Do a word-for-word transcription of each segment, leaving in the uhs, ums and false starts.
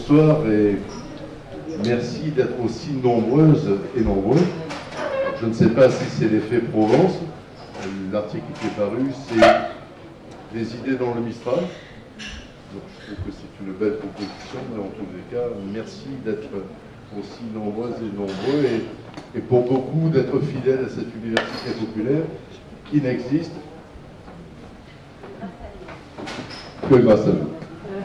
bonsoir et merci d'être aussi nombreuses et nombreux. Je ne sais pas si c'est l'effet Provence. L'article qui est paru, c'est des idées dans le Mistral. Donc je trouve que c'est une belle proposition, mais en tous les cas, merci d'être aussi nombreuses et nombreux et, et pour beaucoup d'être fidèles à cette université populaire qui n'existe que grâce à vous.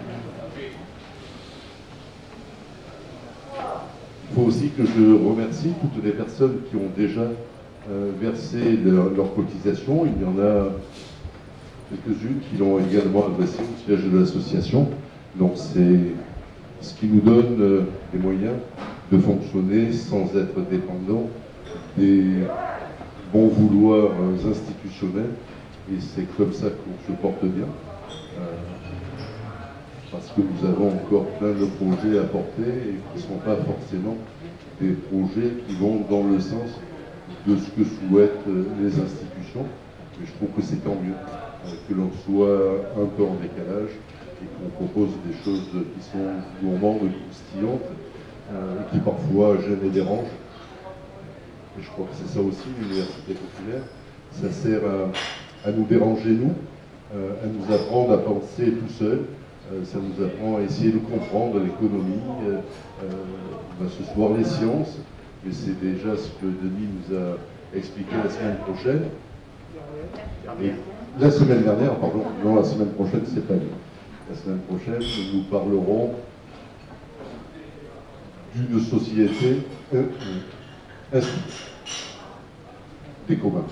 Il faut aussi que je remercie toutes les personnes qui ont déjà euh, versé leur, leur cotisation. Il y en a quelques-unes qui l'ont également adressé au siège de l'association. Donc c'est ce qui nous donne euh, les moyens de fonctionner sans être dépendant des bons vouloirs euh, institutionnels. Et c'est comme ça qu'on se porte bien. Euh, parce que nous avons encore plein de projets à porter et qui ne sont pas forcément des projets qui vont dans le sens de ce que souhaitent les institutions. Mais je trouve que c'est tant mieux que l'on soit un peu en décalage et qu'on propose des choses qui sont gourmandes, croustillantes, euh, et qui parfois gênent et dérangent. Et je crois que c'est ça aussi l'université populaire. Ça sert à, à nous déranger, nous, euh, à nous apprendre à penser tout seul. Euh, ça nous apprend à essayer de comprendre l'économie, euh, euh, ce soir les sciences, mais c'est déjà ce que Denis nous a expliqué la semaine prochaine. Et la semaine dernière, pardon, non, la semaine prochaine, c'est pas lui. La semaine prochaine, nous parlerons d'une société euh, ainsi, des communs.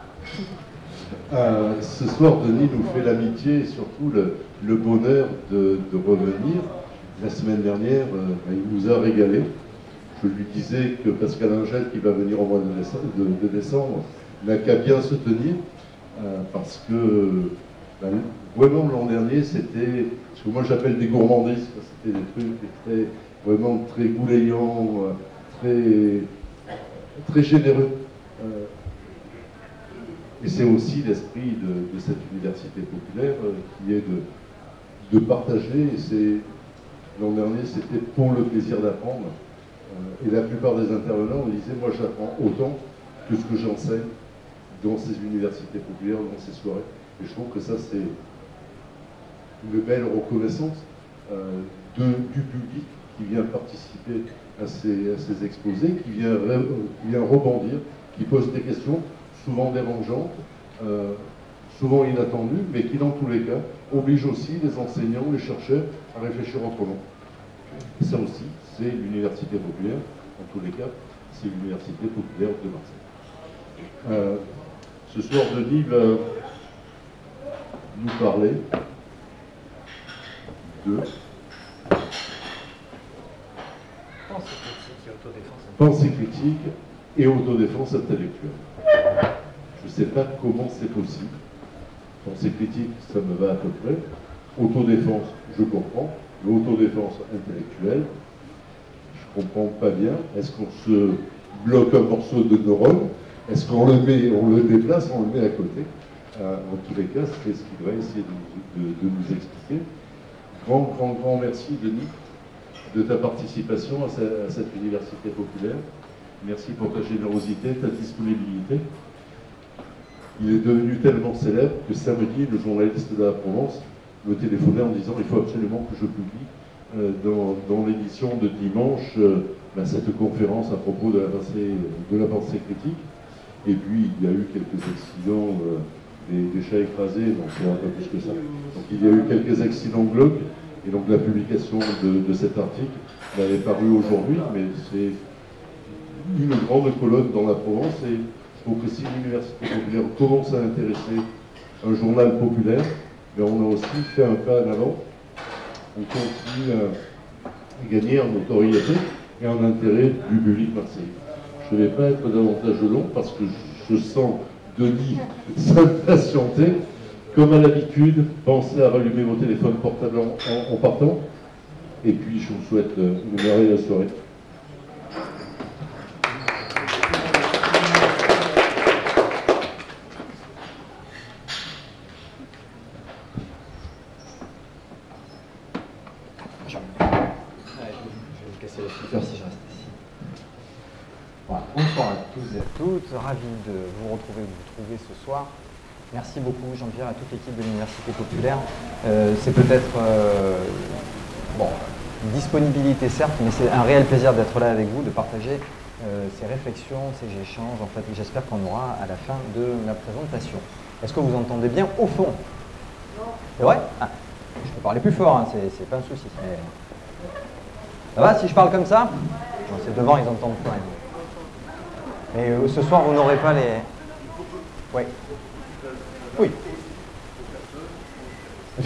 Euh, ce soir, Denis nous fait l'amitié et surtout le, le bonheur de, de revenir. La semaine dernière, euh, il nous a régalé. Je lui disais que Pascal Angel, qui va venir au mois de décembre, de, de décembre n'a qu'à bien se tenir, euh, parce que ben, vraiment l'an dernier, c'était ce que moi j'appelle des gourmandises. C'était des trucs très, vraiment très goulayants, très, très généreux. Euh, Et c'est aussi l'esprit de, de cette université populaire euh, qui est de, de partager. L'an dernier, c'était pour le plaisir d'apprendre. Euh, et la plupart des intervenants me disaient, moi j'apprends autant que ce que j'enseigne dans ces universités populaires, dans ces soirées. Et je trouve que ça, c'est une belle reconnaissance euh, de, du public qui vient participer à ces, à ces exposés, qui vient, qui vient rebondir, qui pose des questions, souvent dérangeantes, euh, souvent inattendues, mais qui, dans tous les cas, obligent aussi les enseignants, les chercheurs à réfléchir autrement. Et ça aussi, c'est l'université populaire. En tous les cas, c'est l'université populaire de Marseille. Euh, ce soir, Denis va nous parler de pensée critique et autodéfense intellectuelle. Je ne sais pas comment c'est possible. Pensée critique, ça me va à peu près. Autodéfense, je comprends. L'autodéfense intellectuelle, je ne comprends pas bien. Est-ce qu'on se bloque un morceau de neurone? Est-ce qu'on le met, on le déplace, on le met à côté? euh, En tous les cas, c'est ce qu'il devrait essayer de, de, de nous expliquer. Grand, grand, grand merci, Denis, de ta participation à, ce, à cette université populaire. Merci pour ta générosité, ta disponibilité. Il est devenu tellement célèbre que samedi, le journaliste de la Provence me téléphonait en disant il faut absolument que je publie euh, dans, dans l'édition de dimanche euh, ben, cette conférence à propos de la pensée, de la pensée critique. Et puis il y a eu quelques accidents, euh, des, des chats écrasés, donc c'est un peu plus que ça. Donc il y a eu quelques accidents glauques, et donc la publication de, de cet article elle est parue aujourd'hui, mais c'est une grande colonne dans la Provence. Et je trouve que si l'université populaire commence à intéresser un journal populaire, mais on a aussi fait un pas en avant. On continue à gagner en notoriété et en intérêt du public marseillais. Je ne vais pas être davantage long parce que je sens Denis s'impatienter. Comme à l'habitude, pensez à rallumer vos téléphones portables en, en, en partant. Et puis je vous souhaite une merveilleuse soirée. Allez, baisser le flipper si je reste ici. Voilà. Bonsoir à tous et à toutes. Ravi de vous retrouver, de vous trouver ce soir. Merci beaucoup Jean-Pierre, à toute l'équipe de l'Université Populaire. Euh, c'est peut-être euh, bon, une disponibilité certes, mais c'est un réel plaisir d'être là avec vous, de partager euh, ces réflexions, ces échanges. En fait, j'espère qu'on aura à la fin de la présentation. Est-ce que vous entendez bien au fond? Non. C'est vrai? Ah, je peux parler plus fort, hein, c'est pas un souci. Mais... ça va si je parle comme ça? Non, c'est devant, ils entendent pas. Mais euh, ce soir, vous n'aurez pas les... Oui. Oui. Oui,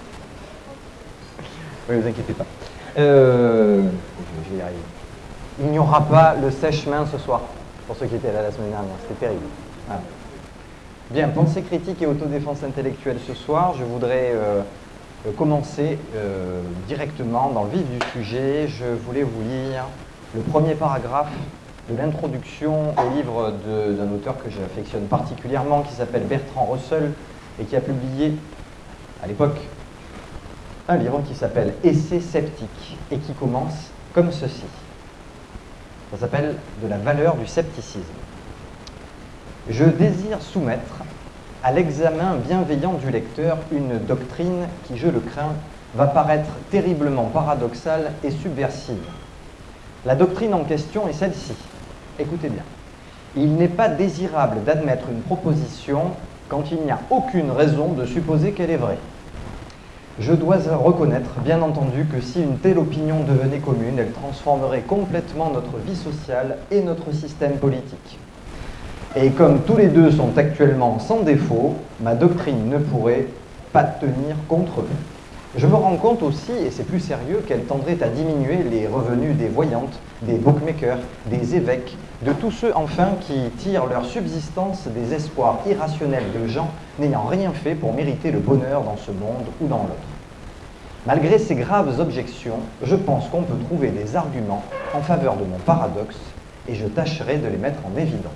vous inquiétez pas. Euh, je vais y arriver. Il n'y aura pas le sèche-main ce soir, pour ceux qui étaient là la semaine dernière. C'était terrible. Voilà. Bien, pensée critique et autodéfense intellectuelle ce soir. Je voudrais euh, commencer euh, directement dans le vif du sujet. Je voulais vous lire le premier paragraphe de l'introduction au livre d'un auteur que j'affectionne particulièrement, qui s'appelle Bertrand Russell, et qui a publié, à l'époque, un livre qui s'appelle « Essai sceptique » et qui commence comme ceci. Ça s'appelle « De la valeur du scepticisme ». Je désire soumettre à l'examen bienveillant du lecteur une doctrine qui, je le crains, va paraître terriblement paradoxale et subversive. La doctrine en question est celle-ci. Écoutez bien. Il n'est pas désirable d'admettre une proposition quand il n'y a aucune raison de supposer qu'elle est vraie. Je dois reconnaître, bien entendu, que si une telle opinion devenait commune, elle transformerait complètement notre vie sociale et notre système politique. Et comme tous les deux sont actuellement sans défaut, ma doctrine ne pourrait pas tenir contre eux. Je me rends compte aussi, et c'est plus sérieux, qu'elle tendrait à diminuer les revenus des voyantes, des bookmakers, des évêques, de tous ceux enfin qui tirent leur subsistance des espoirs irrationnels de gens n'ayant rien fait pour mériter le bonheur dans ce monde ou dans l'autre. Malgré ces graves objections, je pense qu'on peut trouver des arguments en faveur de mon paradoxe et je tâcherai de les mettre en évidence.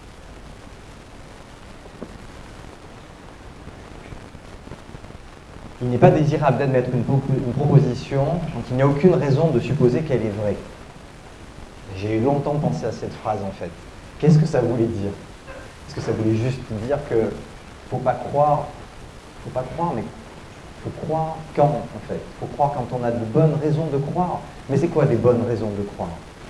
Il n'est pas désirable d'admettre une, une proposition quand il n'y a aucune raison de supposer qu'elle est vraie. J'ai longstemps pensé à cette phrase en fait. Qu'est-ce que ça voulait dire? Est-ce que ça voulait juste dire que faut pas croire, faut pas croire, mais faut croire quand en fait? Faut croire quand on a de bonnes raisons de croire. Mais c'est quoi des bonnes raisons de croire?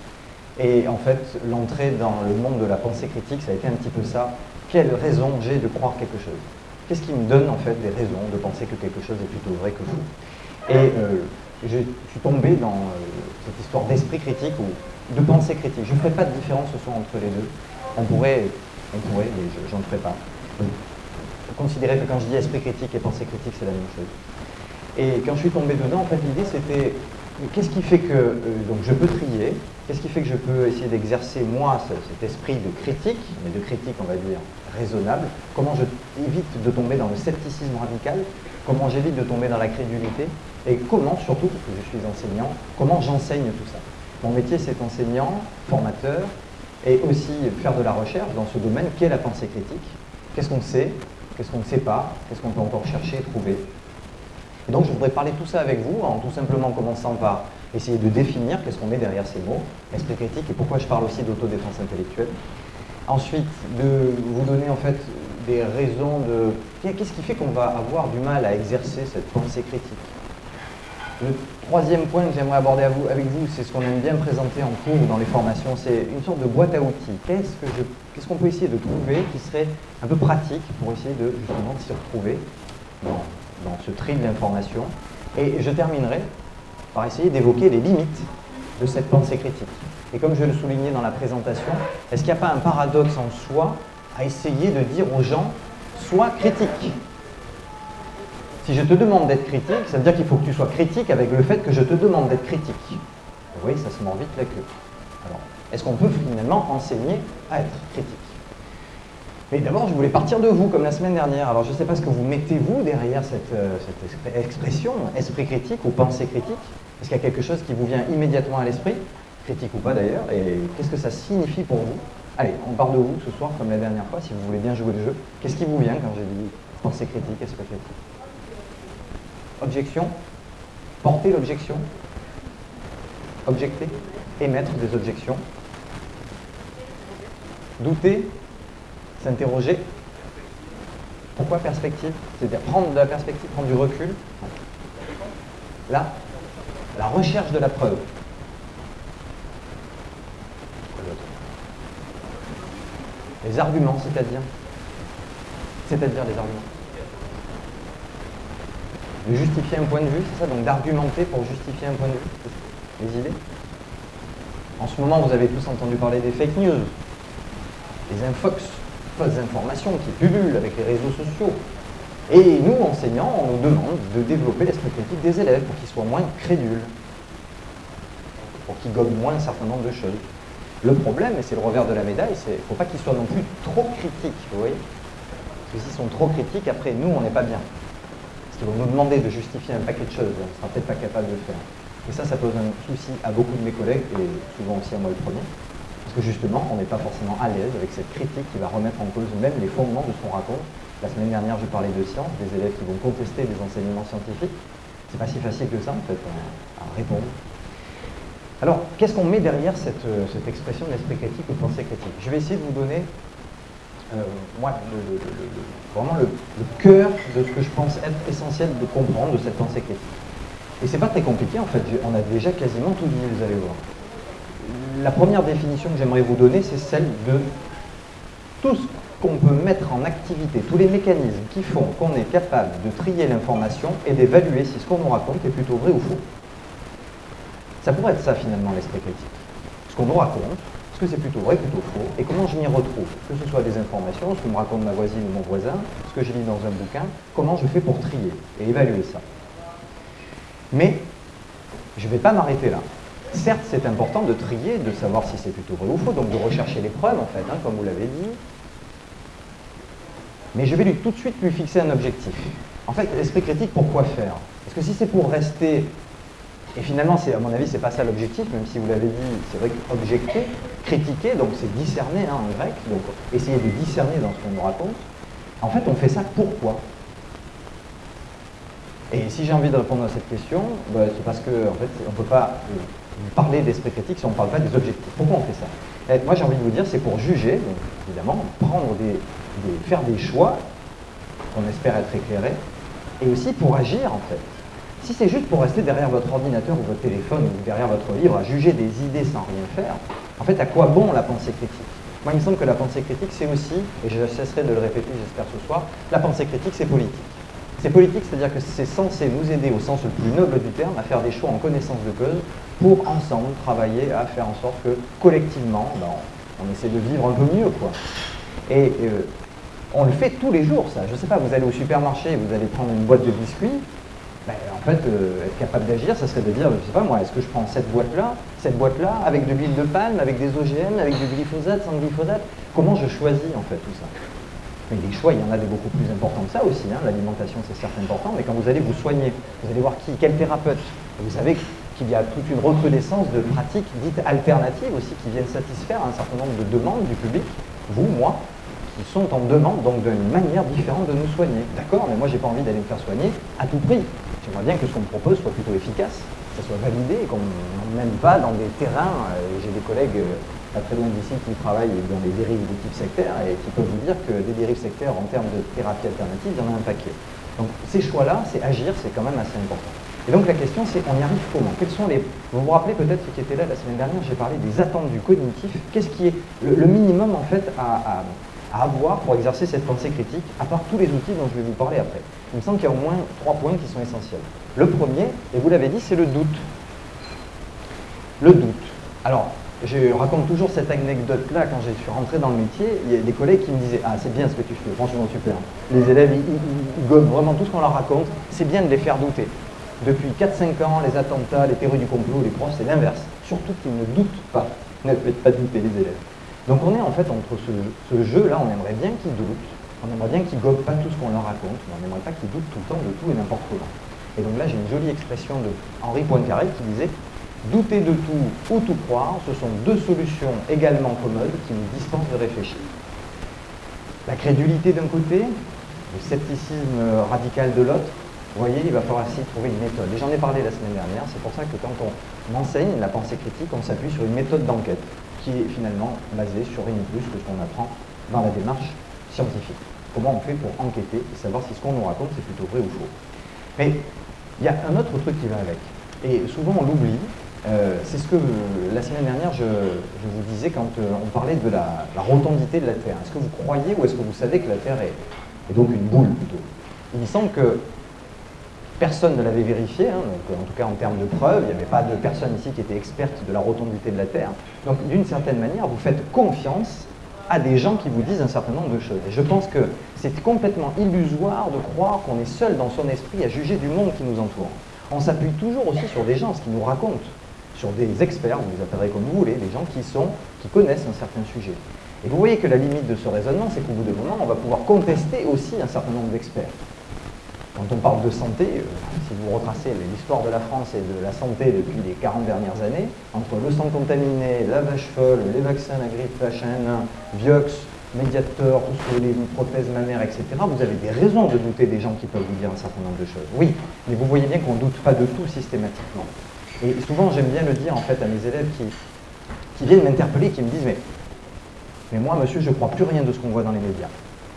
Et en fait, l'entrée dans le monde de la pensée critique, ça a été un petit peu ça. Quelle raison j'ai de croire quelque chose? Qu'est-ce qui me donne en fait des raisons de penser que quelque chose est plutôt vrai que faux? Et euh, je suis tombé dans euh, cette histoire d'esprit critique ou de pensée critique. Je ne ferai pas de différence ce soir entre les deux. On pourrait, on pourrait, mais je n'en ferai pas. Faut considérer que quand je dis esprit critique et pensée critique, c'est la même chose. Et quand je suis tombé dedans, en fait, l'idée c'était qu'est-ce qui fait que euh, donc je peux trier? Qu'est-ce qui fait que je peux essayer d'exercer, moi, cet esprit de critique, mais de critique, on va dire, raisonnable? Comment je évite de tomber dans le scepticisme radical? Comment j'évite de tomber dans la crédulité? Et comment, surtout, parce que je suis enseignant, comment j'enseigne tout ça? Mon métier, c'est enseignant, formateur, et aussi faire de la recherche dans ce domaine qu'est la pensée critique. Qu'est-ce qu'on sait? Qu'est-ce qu'on ne sait pas? Qu'est-ce qu'on peut encore chercher et trouver? Et donc, je voudrais parler de tout ça avec vous, en tout simplement commençant par essayer de définir qu'est-ce qu'on met derrière ces mots, esprit critique, et pourquoi je parle aussi d'autodéfense intellectuelle. Ensuite, de vous donner en fait des raisons de... Qu'est-ce qui fait qu'on va avoir du mal à exercer cette pensée critique? Le troisième point que j'aimerais aborder avec vous, c'est ce qu'on aime bien présenter en cours ou dans les formations, c'est une sorte de boîte à outils. Qu'est-ce que je, qu'est-ce qu'on peut essayer de trouver qui serait un peu pratique pour essayer de justement s'y retrouver dans, dans ce tri de l'information? Et je terminerai par essayer d'évoquer les limites de cette pensée critique. Et comme je le soulignais dans la présentation, est-ce qu'il n'y a pas un paradoxe en soi à essayer de dire aux gens « sois critique ». Si je te demande d'être critique, ça veut dire qu'il faut que tu sois critique avec le fait que je te demande d'être critique. Vous voyez, ça se mord vite la queue. Alors, est-ce qu'on peut finalement enseigner à être critique? Mais d'abord, je voulais partir de vous, comme la semaine dernière. Alors, je ne sais pas ce que vous mettez, vous, derrière cette, euh, cette expression, esprit critique ou pensée critique. Est-ce qu'il y a quelque chose qui vous vient immédiatement à l'esprit? Critique ou pas d'ailleurs, et qu'est-ce que ça signifie pour vous? Allez, on part de vous ce soir, comme la dernière fois, si vous voulez bien jouer le jeu. Qu'est-ce qui vous vient quand j'ai dit pensée critique, esprit critique? Objection? Porter l'objection? Objecter, émettre des objections. Douter, s'interroger. Pourquoi perspective? C'est-à-dire prendre de la perspective, prendre du recul. Là, la recherche de la preuve. Les arguments, c'est-à-dire C'est-à-dire les arguments. De justifier un point de vue, c'est ça? Donc d'argumenter pour justifier un point de vue. Les idées. En ce moment, vous avez tous entendu parler des fake news, des infox, fausses informations qui pullulent avec les réseaux sociaux. Et nous, enseignants, on nous demande de développer l'esprit critique des élèves pour qu'ils soient moins crédules, pour qu'ils gobent moins un certain nombre de choses. Le problème, et c'est le revers de la médaille, c'est qu'il ne faut pas qu'ils soient non plus trop critiques, vous voyez? Parce que s'ils sont trop critiques, après, nous, on n'est pas bien. Parce qu'ils vont nous demander de justifier un paquet de choses, on ne sera peut-être pas capable de le faire. Et ça, ça pose un souci à beaucoup de mes collègues, et souvent aussi à moi le premier, parce que justement, on n'est pas forcément à l'aise avec cette critique qui va remettre en cause même les fondements de ce qu'on raconte. La semaine dernière, je parlais de science, des élèves qui vont contester des enseignements scientifiques. C'est pas si facile que ça, en fait, à, à répondre. Alors, qu'est-ce qu'on met derrière cette, cette expression d'esprit critique ou de pensée critique? Je vais essayer de vous donner, euh, moi, le, le, le, le, vraiment le, le cœur de ce que je pense être essentiel de comprendre de cette pensée critique. Et c'est pas très compliqué, en fait, on a déjà quasiment tout dit, vous allez voir. La première définition que j'aimerais vous donner, c'est celle de tout ce qu'on peut mettre en activité, tous les mécanismes qui font qu'on est capable de trier l'information et d'évaluer si ce qu'on nous raconte est plutôt vrai ou faux. Ça pourrait être ça, finalement, l'esprit critique. Ce qu'on nous raconte, est-ce que c'est plutôt vrai, plutôt faux, et comment je m'y retrouve. Que ce soit des informations, ce que me raconte ma voisine ou mon voisin, ce que je lis dans un bouquin, comment je fais pour trier et évaluer ça. Mais je ne vais pas m'arrêter là. Certes, c'est important de trier, de savoir si c'est plutôt vrai ou faux, donc de rechercher les preuves, en fait, hein, comme vous l'avez dit. Mais je vais lui, tout de suite lui fixer un objectif. En fait, l'esprit critique, pourquoi faire? Parce que si c'est pour rester... Et finalement, à mon avis, c'est pas ça l'objectif, même si vous l'avez dit, c'est vrai qu'objecter, critiquer, donc c'est discerner hein, en grec, donc essayer de discerner dans ce qu'on nous raconte. En fait, on fait ça pourquoi? Et si j'ai envie de répondre à cette question, bah, c'est parce qu'on en fait, on ne peut pas euh, parler d'esprit critique si on ne parle pas des objectifs. Pourquoi on fait ça? Et moi, j'ai envie de vous dire, c'est pour juger, donc évidemment, prendre des, des, faire des choix, qu'on espère être éclairés, et aussi pour agir, en fait. Si c'est juste pour rester derrière votre ordinateur ou votre téléphone ou derrière votre livre à juger des idées sans rien faire, en fait, à quoi bon la pensée critique? Moi, il me semble que la pensée critique, c'est aussi, et je cesserai de le répéter, j'espère ce soir, la pensée critique, c'est politique. C'est politique, c'est-à-dire que c'est censé nous aider au sens le plus noble du terme à faire des choix en connaissance de cause pour ensemble travailler à faire en sorte que collectivement, ben, on, on essaie de vivre un peu mieux, quoi. Et euh, on le fait tous les jours, ça. Je ne sais pas, vous allez au supermarché, vous allez prendre une boîte de biscuits. Ben, en fait, euh, être capable d'agir, ça serait de dire, je ne sais pas moi, est-ce que je prends cette boîte-là, cette boîte-là, avec de l'huile de palme, avec des O G M, avec du glyphosate, sans glyphosate? Comment je choisis en fait tout ça? Mais les choix, il y en a des beaucoup plus importants que ça aussi, hein. L'alimentation c'est certes important, mais quand vous allez vous soigner, vous allez voir qui, quel thérapeute, vous savez qu'il y a toute une recrudescence de pratiques dites alternatives aussi qui viennent satisfaire un certain nombre de demandes du public, vous, moi, qui sont en demande donc d'une manière différente de nous soigner. D'accord, mais moi j'ai pas envie d'aller me faire soigner à tout prix. J'aimerais bien que ce qu'on me propose soit plutôt efficace, que ça soit validé et qu'on n'emmène pas dans des terrains. Euh, j'ai des collègues euh, pas très loin d'ici qui travaillent dans les dérives de type sectaire et qui peuvent vous dire que des dérives sectaires en termes de thérapie alternative, il y en a un paquet. Donc ces choix-là, c'est agir, c'est quand même assez important. Et donc la question c'est, on y arrive comment? Quels sont les... Vous vous rappelez peut-être, ceux qui étaient là la semaine dernière, j'ai parlé des attendus cognitifs. Qu'est-ce qui est le, le minimum en fait à... à à avoir pour exercer cette pensée critique, à part tous les outils dont je vais vous parler après. Il me semble qu'il y a au moins trois points qui sont essentiels. Le premier, et vous l'avez dit, c'est le doute. Le doute. Alors, je raconte toujours cette anecdote-là, quand je suis rentré dans le métier, il y a des collègues qui me disaient « Ah, c'est bien ce que tu fais, franchement super. » Les élèves, ils, ils, ils gobent vraiment tout ce qu'on leur raconte, c'est bien de les faire douter. Depuis quatre cinq ans, les attentats, les théories du complot, les profs, c'est l'inverse. Surtout qu'ils ne doutent pas. Ne faites pas douter les élèves. Donc on est en fait entre ce, ce jeu-là, on aimerait bien qu'ils doutent, on aimerait bien qu'ils gobent pas tout ce qu'on leur raconte, mais on n'aimerait pas qu'ils doutent tout le temps de tout et n'importe comment. Et donc là j'ai une jolie expression de Henri Poincaré qui disait « Douter de tout ou tout croire, ce sont deux solutions également commodes qui nous dispensent de réfléchir. » La crédulité d'un côté, le scepticisme radical de l'autre, Vous voyez, il va falloir essayer de trouver une méthode. Et j'en ai parlé la semaine dernière, c'est pour ça que quand on enseigne la pensée critique, on s'appuie sur une méthode d'enquête qui est finalement basée sur rien de plus que ce qu'on apprend dans la démarche scientifique. Comment on fait pour enquêter et savoir si ce qu'on nous raconte c'est plutôt vrai ou faux. Mais il y a un autre truc qui va avec. Et souvent on l'oublie. Euh, c'est ce que euh, la semaine dernière je, je vous disais quand euh, on parlait de la, la rotondité de la Terre. Est-ce que vous croyez ou est-ce que vous savez que la Terre est, est donc une boule plutôt? Il me semble que personne ne l'avait vérifié, hein, donc, en tout cas en termes de preuves, il n'y avait pas de personne ici qui était experte de la rotondité de la Terre. Donc d'une certaine manière, vous faites confiance à des gens qui vous disent un certain nombre de choses. Et je pense que c'est complètement illusoire de croire qu'on est seul dans son esprit à juger du monde qui nous entoure. On s'appuie toujours aussi sur des gens, ce qui nous racontent, sur des experts, vous les appellerez comme vous voulez, des gens qui, sont, qui connaissent un certain sujet. Et vous voyez que la limite de ce raisonnement, c'est qu'au bout d'un moment, on va pouvoir contester aussi un certain nombre d'experts. Quand on parle de santé, euh, si vous retracez l'histoire de la France et de la santé depuis les quarante dernières années, entre le sang contaminé, la vache folle, les vaccins, la grippe H un N un, Vioxx, Mediator, tout ce que les prothèses mammaires, et cetera, vous avez des raisons de douter des gens qui peuvent vous dire un certain nombre de choses. Oui, mais vous voyez bien qu'on ne doute pas de tout systématiquement. Et souvent, j'aime bien le dire en fait à mes élèves qui, qui viennent m'interpeller, qui me disent mais, mais moi, monsieur, je ne crois plus rien de ce qu'on voit dans les médias.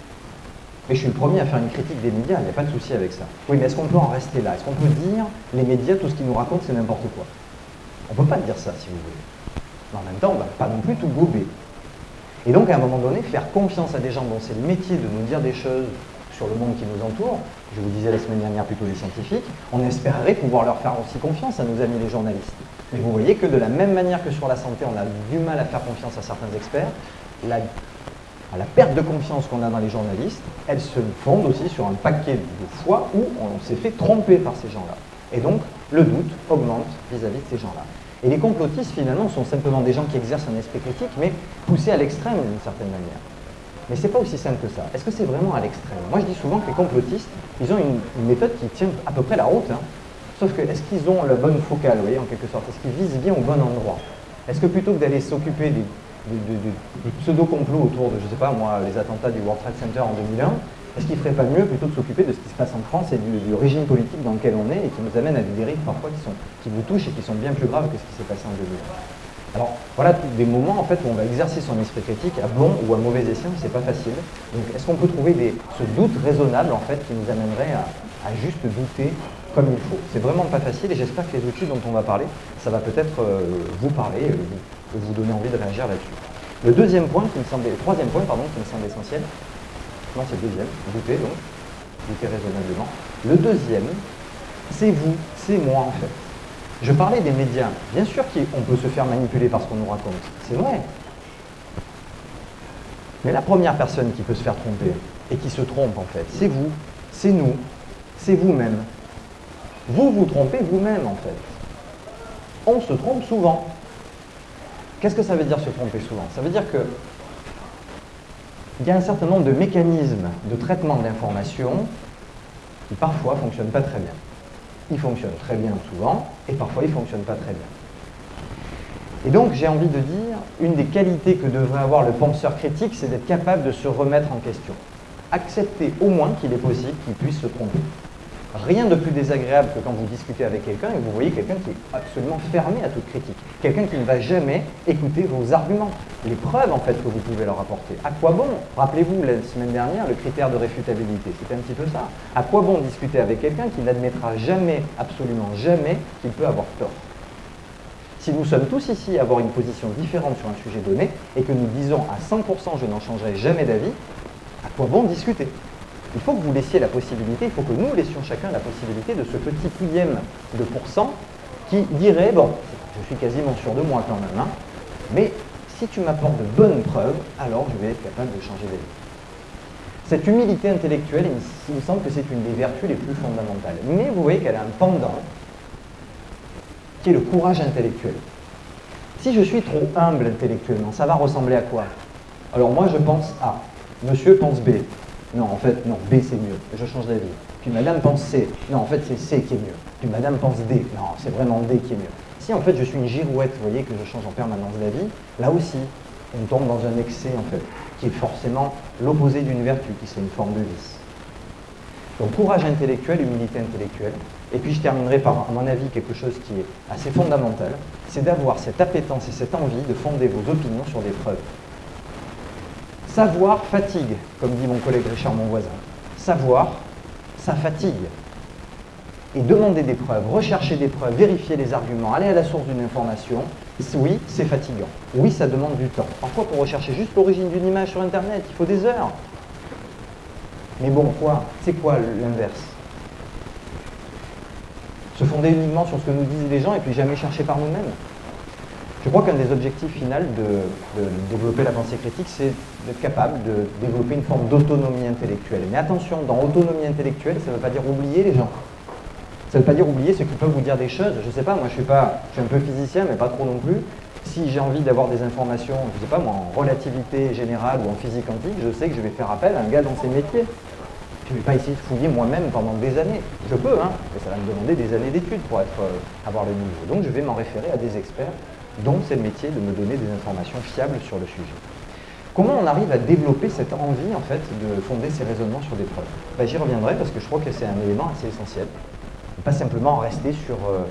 Mais je suis le premier à faire une critique des médias, il n'y a pas de souci avec ça. Oui, mais est-ce qu'on peut en rester là? Est-ce qu'on peut dire, les médias, tout ce qu'ils nous racontent, c'est n'importe quoi? On ne peut pas dire ça, si vous voulez. Mais en même temps, on ne va pas non plus tout gober. Et donc, à un moment donné, faire confiance à des gens dont c'est le métier de nous dire des choses sur le monde qui nous entoure, je vous disais la semaine dernière plutôt des scientifiques, on espérerait pouvoir leur faire aussi confiance à nos amis les journalistes. Mais vous voyez que de la même manière que sur la santé, on a du mal à faire confiance à certains experts, la à la perte de confiance qu'on a dans les journalistes, elle se fonde aussi sur un paquet de fois où on s'est fait tromper par ces gens-là. Et donc, le doute augmente vis-à-vis de ces gens-là. Et les complotistes, finalement, sont simplement des gens qui exercent un esprit critique, mais poussés à l'extrême d'une certaine manière. Mais c'est pas aussi simple que ça. Est-ce que c'est vraiment à l'extrême? Moi, je dis souvent que les complotistes, ils ont une, une méthode qui tient à peu près la route. Hein. Sauf que, est-ce qu'ils ont la bonne focale, vous voyez, en quelque sorte? Est-ce qu'ils visent bien au bon endroit? Est-ce que plutôt que d'aller s'occuper des Du, du, du pseudo-complot autour de, je ne sais pas moi, les attentats du World Trade Center en deux mille un, est-ce qu'il ne ferait pas mieux plutôt de s'occuper de ce qui se passe en France et du, du régime politique dans lequel on est et qui nous amène à des dérives parfois qui, sont, qui vous touchent et qui sont bien plus graves que ce qui s'est passé en deux mille un? Alors voilà des moments en fait où on va exercer son esprit critique à bon ou à mauvais escient, c'est pas facile. Donc est-ce qu'on peut trouver des, ce doute raisonnable en fait qui nous amènerait à, à juste douter comme il faut? C'est vraiment pas facile et j'espère que les outils dont on va parler, ça va peut-être euh, vous parler, euh, vous, vous donner envie de réagir là-dessus. Le deuxième point qui me semblait, le troisième point pardon, qui me semble essentiel, non c'est le deuxième, douter donc, douter raisonnablement. Le deuxième, c'est vous, c'est moi en fait. Je parlais des médias. Bien sûr qu'on peut se faire manipuler par ce qu'on nous raconte. C'est vrai. Mais la première personne qui peut se faire tromper, et qui se trompe en fait, c'est vous, c'est nous, c'est vous-même. Vous vous trompez vous-même en fait. On se trompe souvent. Qu'est-ce que ça veut dire se tromper souvent? Ça veut dire que il y a un certain nombre de mécanismes de traitement de l'information qui parfois ne fonctionnent pas très bien. Ils fonctionnent très bien souvent, et parfois ils ne fonctionnent pas très bien. Et donc j'ai envie de dire, une des qualités que devrait avoir le penseur critique, c'est d'être capable de se remettre en question. Accepter au moins qu'il est possible qu'il puisse se tromper. Rien de plus désagréable que quand vous discutez avec quelqu'un et vous voyez quelqu'un qui est absolument fermé à toute critique. Quelqu'un qui ne va jamais écouter vos arguments, les preuves en fait que vous pouvez leur apporter. À quoi bon? Rappelez-vous la semaine dernière le critère de réfutabilité, c'était un petit peu ça. À quoi bon discuter avec quelqu'un qui n'admettra jamais, absolument jamais, qu'il peut avoir tort? Si nous sommes tous ici à avoir une position différente sur un sujet donné et que nous disons à cent pour cent je n'en changerai jamais d'avis, à quoi bon discuter? Il faut que vous laissiez la possibilité, il faut que nous laissions chacun la possibilité de ce petit pouillème de pourcent qui dirait, bon, je suis quasiment sûr de moi quand même, hein, mais si tu m'apportes de bonnes preuves, alors je vais être capable de changer d'avis. Cette humilité intellectuelle, il me semble que c'est une des vertus les plus fondamentales. Mais vous voyez qu'elle a un pendant, qui est le courage intellectuel. Si je suis trop humble intellectuellement, ça va ressembler à quoi? Alors moi je pense A, monsieur pense B. Non, en fait, non, B c'est mieux, je change d'avis. Puis madame pense C, non, en fait c'est C qui est mieux. Puis madame pense D, non, c'est vraiment D qui est mieux. Si en fait je suis une girouette, vous voyez, que je change en permanence d'avis, là aussi, on tombe dans un excès en fait, qui est forcément l'opposé d'une vertu, qui serait une forme de vice. Donc courage intellectuel, humilité intellectuelle. Et puis je terminerai par, à mon avis, quelque chose qui est assez fondamental, c'est d'avoir cette appétence et cette envie de fonder vos opinions sur des preuves. Savoir fatigue, comme dit mon collègue Richard Monvoisin. Savoir, ça fatigue. Et demander des preuves, rechercher des preuves, vérifier les arguments, aller à la source d'une information, oui, c'est fatigant. Oui, ça demande du temps. Parfois, pour rechercher juste l'origine d'une image sur Internet, il faut des heures. Mais bon, quoi? C'est quoi l'inverse? Se fonder uniquement sur ce que nous disent les gens et puis jamais chercher par nous-mêmes. Je crois qu'un des objectifs finaux de, de développer la pensée critique, c'est d'être capable de développer une forme d'autonomie intellectuelle. Mais attention, dans autonomie intellectuelle, ça ne veut pas dire oublier les gens. Ça ne veut pas dire oublier ceux qui peuvent vous dire des choses. Je ne sais pas, moi je suis, pas, je suis un peu physicien, mais pas trop non plus. Si j'ai envie d'avoir des informations, je ne sais pas moi, en relativité générale ou en physique quantique, je sais que je vais faire appel à un gars dans ces métiers. Je ne vais pas essayer de fouiller moi-même pendant des années. Je peux, hein, mais ça va me demander des années d'études pour être, euh, avoir le niveau. Donc je vais m'en référer à des experts dont c'est le métier de me donner des informations fiables sur le sujet. Comment on arrive à développer cette envie, en fait, de fonder ces raisonnements sur des preuves? Ben, j'y reviendrai parce que je crois que c'est un élément assez essentiel. Et pas simplement rester sur, euh,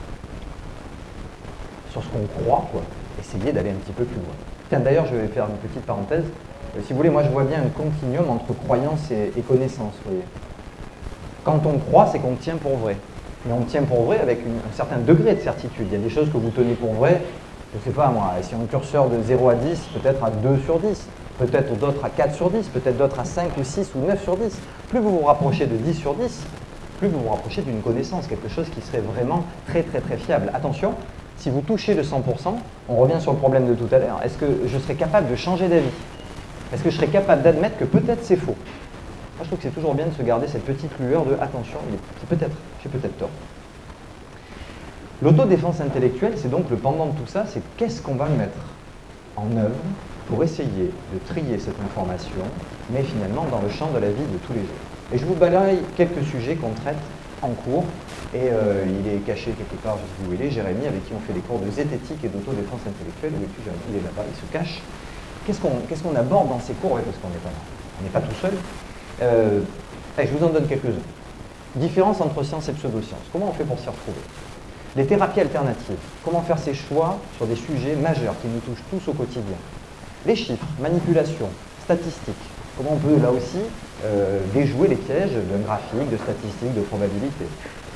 sur ce qu'on croit, quoi. Essayer d'aller un petit peu plus loin. Tiens, d'ailleurs, je vais faire une petite parenthèse. Euh, si vous voulez, moi je vois bien un continuum entre croyance et, et connaissance, vous voyez. Quand on croit, c'est qu'on tient pour vrai. Mais on tient pour vrai avec une, un certain degré de certitude. Il y a des choses que vous tenez pour vrai, je ne sais pas moi, si on a un curseur de zéro à dix, peut-être à deux sur dix, peut-être d'autres à quatre sur dix, peut-être d'autres à cinq ou six ou neuf sur dix. Plus vous vous rapprochez de dix sur dix, plus vous vous rapprochez d'une connaissance, quelque chose qui serait vraiment très très très fiable. Attention, si vous touchez le cent pour cent, on revient sur le problème de tout à l'heure, est-ce que je serais capable de changer d'avis? Est-ce que je serais capable d'admettre que peut-être c'est faux? Moi, je trouve que c'est toujours bien de se garder cette petite lueur de « attention, c'est peut-être, j'ai peut-être tort ». L'autodéfense intellectuelle, c'est donc le pendant de tout ça, c'est qu'est-ce qu'on va mettre en œuvre pour essayer de trier cette information, mais finalement dans le champ de la vie de tous les jours. Et je vous balaye quelques sujets qu'on traite en cours, et euh, il est caché quelque part, je sais plus où il est, Jérémy, avec qui on fait des cours de zététique et d'autodéfense intellectuelle. Où est-tu, Jérémy? Il est là-bas, il se cache. Qu'est-ce qu'on qu'est-ce qu'on aborde dans ces cours? Ouais, parce qu'on n'est pas, on n'est pas tout seul. Euh, allez, je vous en donne quelques-uns. Différence entre science et pseudo-science. Comment on fait pour s'y retrouver? Les thérapies alternatives. Comment faire ses choix sur des sujets majeurs qui nous touchent tous au quotidien? Les chiffres, manipulation, statistiques. Comment on peut, là aussi, euh, déjouer les pièges d'un graphique, de statistiques, de probabilités.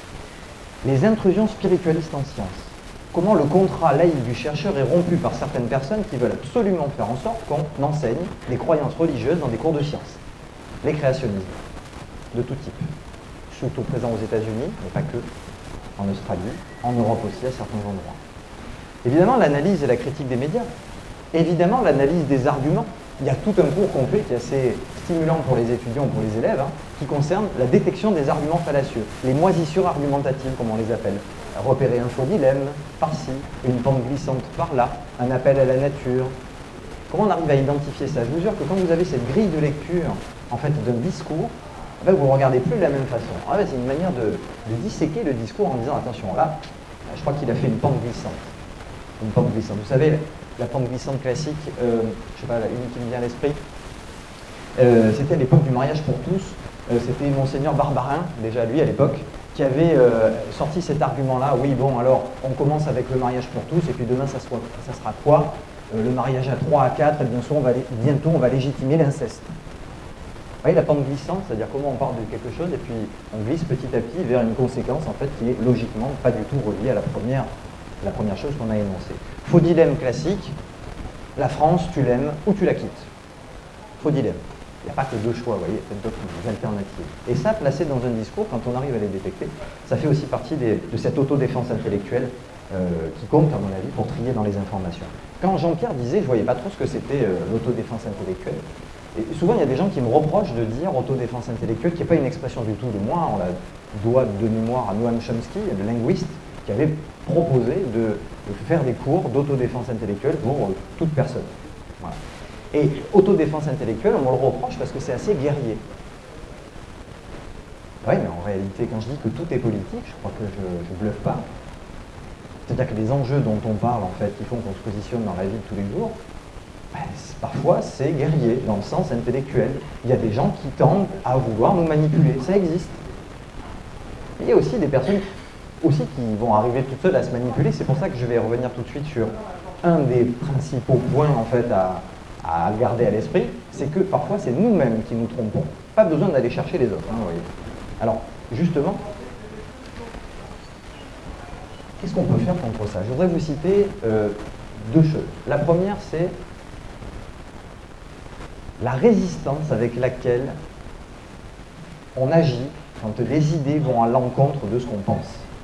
Les intrusions spiritualistes en sciences. Comment le contrat laïque du chercheur est rompu par certaines personnes qui veulent absolument faire en sorte qu'on enseigne les croyances religieuses dans des cours de sciences. Les créationnismes, de tout type. Surtout présents aux États-Unis, mais pas que. En Australie, en Europe aussi, à certains endroits. Évidemment, l'analyse et la critique des médias. Évidemment, l'analyse des arguments. Il y a tout un cours qu'on fait qui est assez stimulant pour les étudiants ou pour les élèves, hein, qui concerne la détection des arguments fallacieux, les moisissures argumentatives, comme on les appelle. Repérer un faux dilemme par-ci, une pente glissante par-là, un appel à la nature. Comment on arrive à identifier ça? Je vous jure que quand vous avez cette grille de lecture, en fait, d'un discours, en fait, vous ne le regardez plus de la même façon. En fait, c'est une manière de, de disséquer le discours en disant, attention, là, je crois qu'il a fait une pente glissante. Une pente glissante. Vous savez, la pente glissante classique, euh, je ne sais pas, une qui me vient à l'esprit, euh, c'était à l'époque du mariage pour tous. Euh, c'était Monseigneur Barbarin, déjà lui à l'époque, qui avait euh, sorti cet argument-là. Oui, bon, alors, on commence avec le mariage pour tous, et puis demain, ça, soit, ça sera quoi? euh, Le mariage à trois, à quatre, et bien sûr, on va, bientôt, on va légitimer l'inceste. Vous voyez la pente glissante, c'est-à-dire comment on part de quelque chose et puis on glisse petit à petit vers une conséquence en fait qui est logiquement pas du tout reliée à la première, la première chose qu'on a énoncée. Faux dilemme classique, la France, tu l'aimes ou tu la quittes. Faux dilemme. Il n'y a pas que deux choix, vous voyez, il y a peut-être d'autres alternatives. Et ça, placé dans un discours, quand on arrive à les détecter, ça fait aussi partie des, de cette autodéfense intellectuelle euh, qui compte, à mon avis, pour trier dans les informations. Quand Jean-Pierre disait, je ne voyais pas trop ce que c'était euh, l'autodéfense intellectuelle, et souvent, il y a des gens qui me reprochent de dire autodéfense intellectuelle, qui n'est pas une expression du tout de moi. On la doit de mémoire à Noam Chomsky, le linguiste, qui avait proposé de, de faire des cours d'autodéfense intellectuelle pour euh, toute personne. Voilà. Et autodéfense intellectuelle, on me le reproche parce que c'est assez guerrier. Oui, mais en réalité, quand je dis que tout est politique, je crois que je ne bluffe pas. C'est-à-dire que les enjeux dont on parle, en fait, qui font qu'on se positionne dans la vie de tous les jours, ben, parfois c'est guerrier, dans le sens intellectuel. Il y a des gens qui tendent à vouloir nous manipuler, ça existe. Il y a aussi des personnes aussi qui vont arriver toutes seules à se manipuler, c'est pour ça que je vais revenir tout de suite sur un des principaux points en fait à, à garder à l'esprit, c'est que parfois c'est nous-mêmes qui nous trompons. Pas besoin d'aller chercher les autres, hein, vous voyez. Alors, justement, qu'est-ce qu'on peut faire contre ça? Je voudrais vous citer euh, deux choses. La première, c'est la résistance avec laquelle on agit quand les idées vont à l'encontre de ce qu'on pense.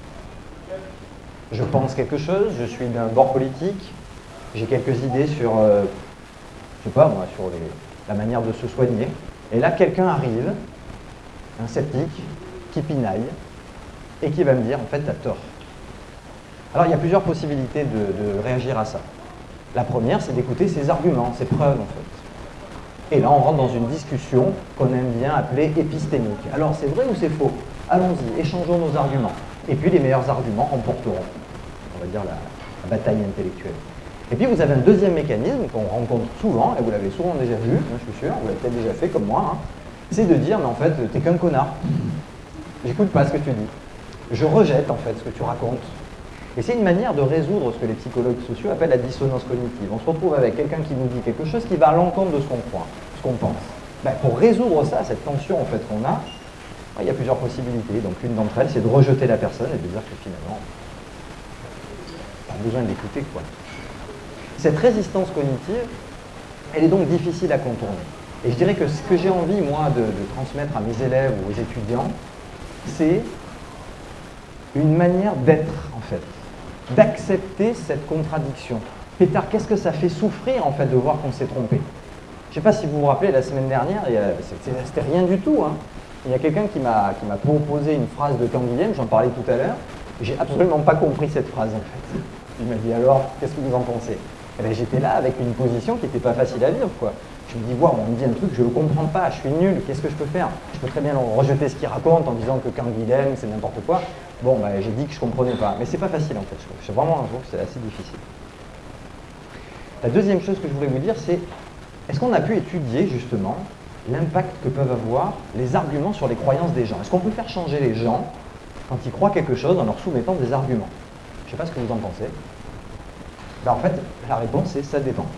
Je pense quelque chose, je suis d'un bord politique, j'ai quelques idées sur, euh, je sais pas moi, sur les, la manière de se soigner, et là quelqu'un arrive, un sceptique, qui pinaille, et qui va me dire, en fait, t'as tort. Alors il y a plusieurs possibilités de, de réagir à ça. La première, c'est d'écouter ses arguments, ses preuves, en fait. Et là, on rentre dans une discussion qu'on aime bien appeler épistémique. Alors, c'est vrai ou c'est faux? Allons-y, échangeons nos arguments. Et puis, les meilleurs arguments remporteront, on va dire, la, la bataille intellectuelle. Et puis, vous avez un deuxième mécanisme qu'on rencontre souvent, et vous l'avez souvent déjà vu, hein, je suis sûr, vous l'avez peut-être déjà fait comme moi, hein, c'est de dire, mais en fait, t'es qu'un connard. J'écoute pas ce que tu dis. Je rejette, en fait, ce que tu racontes. Et c'est une manière de résoudre ce que les psychologues sociaux appellent la dissonance cognitive. On se retrouve avec quelqu'un qui nous dit quelque chose qui va à l'encontre de ce qu'on croit, ce qu'on pense. Ben, pour résoudre ça, cette tension en fait qu'on a, ben, il y a plusieurs possibilités. Donc une d'entre elles, c'est de rejeter la personne et de dire que finalement, pas besoin de l'écouter, quoi. Cette résistance cognitive, elle est donc difficile à contourner. Et je dirais que ce que j'ai envie, moi, de, de transmettre à mes élèves ou aux étudiants, c'est une manière d'être, en fait. D'accepter cette contradiction. Pétard, qu'est-ce que ça fait souffrir en fait de voir qu'on s'est trompé? Je ne sais pas si vous vous rappelez, la semaine dernière, c'était rien du tout. Hein. Il y a quelqu'un qui m'a proposé une phrase de Canguilhem, j'en parlais tout à l'heure, j'ai absolument pas compris cette phrase en fait. Il m'a dit alors, qu'est-ce que vous en pensez? Et bien j'étais là avec une position qui n'était pas facile à vivre, quoi. Je me dis, wow, on me dit un truc, je ne le comprends pas, je suis nul, qu'est-ce que je peux faire? Je peux très bien rejeter ce qu'il raconte en disant que Canguilhem, c'est n'importe quoi. Bon, bah, j'ai dit que je ne comprenais pas. Mais c'est pas facile en fait, je trouve. C'est vraiment, je trouve que c'est assez difficile. La deuxième chose que je voulais vous dire, c'est est-ce qu'on a pu étudier justement l'impact que peuvent avoir les arguments sur les croyances des gens? Est-ce qu'on peut faire changer les gens quand ils croient quelque chose en leur soumettant des arguments? Je ne sais pas ce que vous en pensez. Ben, en fait, la réponse est ça dépend.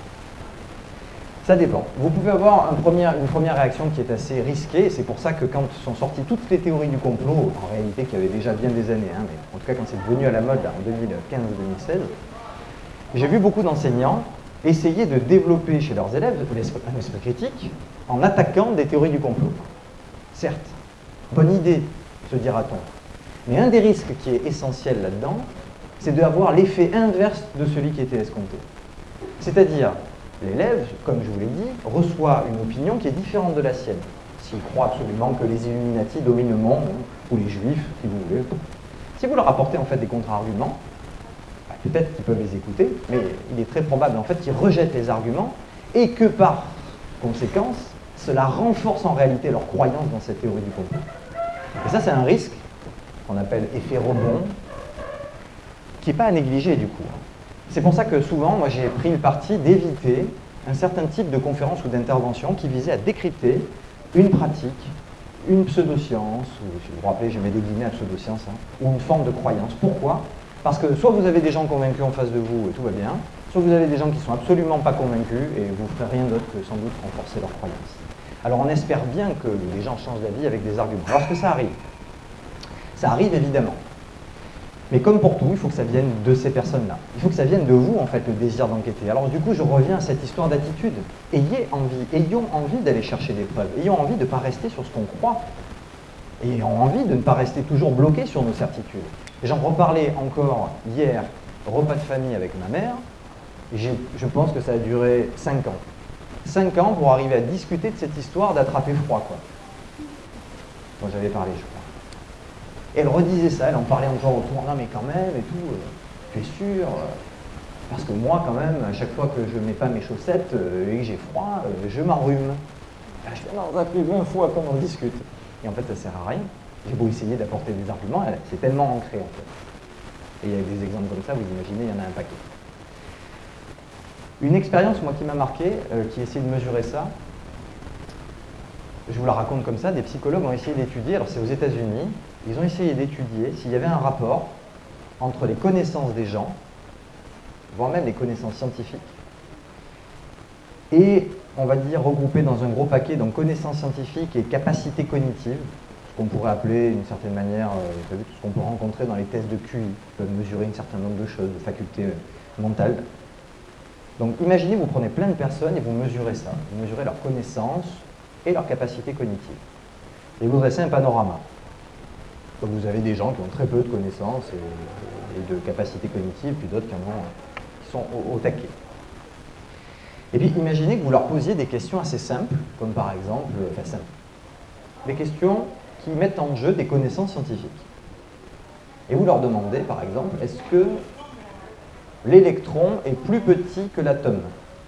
Ça dépend. Vous pouvez avoir un premier, une première réaction qui est assez risquée, et c'est pour ça que quand sont sorties toutes les théories du complot, en réalité qui avaient déjà bien des années, hein, mais en tout cas quand c'est devenu à la mode là, en deux mille quinze deux mille seize, j'ai vu beaucoup d'enseignants essayer de développer chez leurs élèves un esprit critique en attaquant des théories du complot. Certes, bonne idée, se dira-t-on. Mais un des risques qui est essentiel là-dedans, c'est d'avoir l'effet inverse de celui qui était escompté. C'est-à-dire, l'élève, comme je vous l'ai dit, reçoit une opinion qui est différente de la sienne. S'il croit absolument que les Illuminati dominent le monde, ou les Juifs, si vous voulez. Si vous leur apportez en fait des contre-arguments, bah, peut-être qu'ils peuvent les écouter, mais il est très probable en fait qu'ils rejettent les arguments et que par conséquence, cela renforce en réalité leur croyance dans cette théorie du complot. Et ça, c'est un risque qu'on appelle effet rebond, qui n'est pas à négliger du coup. C'est pour ça que souvent, moi j'ai pris le parti d'éviter un certain type de conférence ou d'intervention qui visait à décrypter une pratique, une pseudoscience, ou si vous vous rappelez, je mets des guillemets à pseudoscience, hein, ou une forme de croyance. Pourquoi? Parce que soit vous avez des gens convaincus en face de vous et tout va bien, soit vous avez des gens qui ne sont absolument pas convaincus et vous ne ferez rien d'autre que sans doute renforcer leur croyance. Alors on espère bien que les gens changent d'avis avec des arguments. Alors est-ce que ça arrive? Ça arrive évidemment. Mais comme pour tout, il faut que ça vienne de ces personnes-là. Il faut que ça vienne de vous, en fait, le désir d'enquêter. Alors du coup, je reviens à cette histoire d'attitude. Ayez envie, ayons envie d'aller chercher des preuves. Ayons envie de ne pas rester sur ce qu'on croit. Ayons envie de ne pas rester toujours bloqué sur nos certitudes. J'en reparlais encore hier, repas de famille avec ma mère. Je pense que ça a duré cinq ans. cinq ans pour arriver à discuter de cette histoire d'attraper froid, quoi. Dont j'avais parlé, je crois. Et elle redisait ça, elle en parlait encore autour, non mais quand même et tout, euh, tu es sûr euh, parce que moi quand même, à chaque fois que je ne mets pas mes chaussettes euh, et que j'ai froid, euh, je m'enrhume. Je fais non, ça fait vingt fois qu'on en discute. Et en fait, ça ne sert à rien. J'ai beau essayer d'apporter des arguments, c'est tellement ancré en fait. Et il y a des exemples comme ça, vous imaginez, il y en a un paquet. Une expérience, moi, qui m'a marqué, euh, qui essaie de mesurer ça, je vous la raconte comme ça, des psychologues ont essayé d'étudier, alors c'est aux États-Unis, ils ont essayé d'étudier s'il y avait un rapport entre les connaissances des gens, voire même les connaissances scientifiques, et, on va dire, regroupées dans un gros paquet, donc connaissances scientifiques et capacités cognitives, ce qu'on pourrait appeler, d'une certaine manière, euh, tout ce qu'on peut rencontrer dans les tests de Q I, qui peuvent mesurer un certain nombre de choses, de facultés euh, mentales. Donc imaginez, vous prenez plein de personnes et vous mesurez ça, vous mesurez leurs connaissances et leurs capacités cognitives. Et vous dressez un panorama. Donc vous avez des gens qui ont très peu de connaissances et, et de capacités cognitives, puis d'autres qui, en ont, qui sont au, au taquet. Et puis imaginez que vous leur posiez des questions assez simples, comme par exemple, enfin simples, des questions qui mettent en jeu des connaissances scientifiques. Et vous leur demandez, par exemple, est-ce que l'électron est plus petit que l'atome?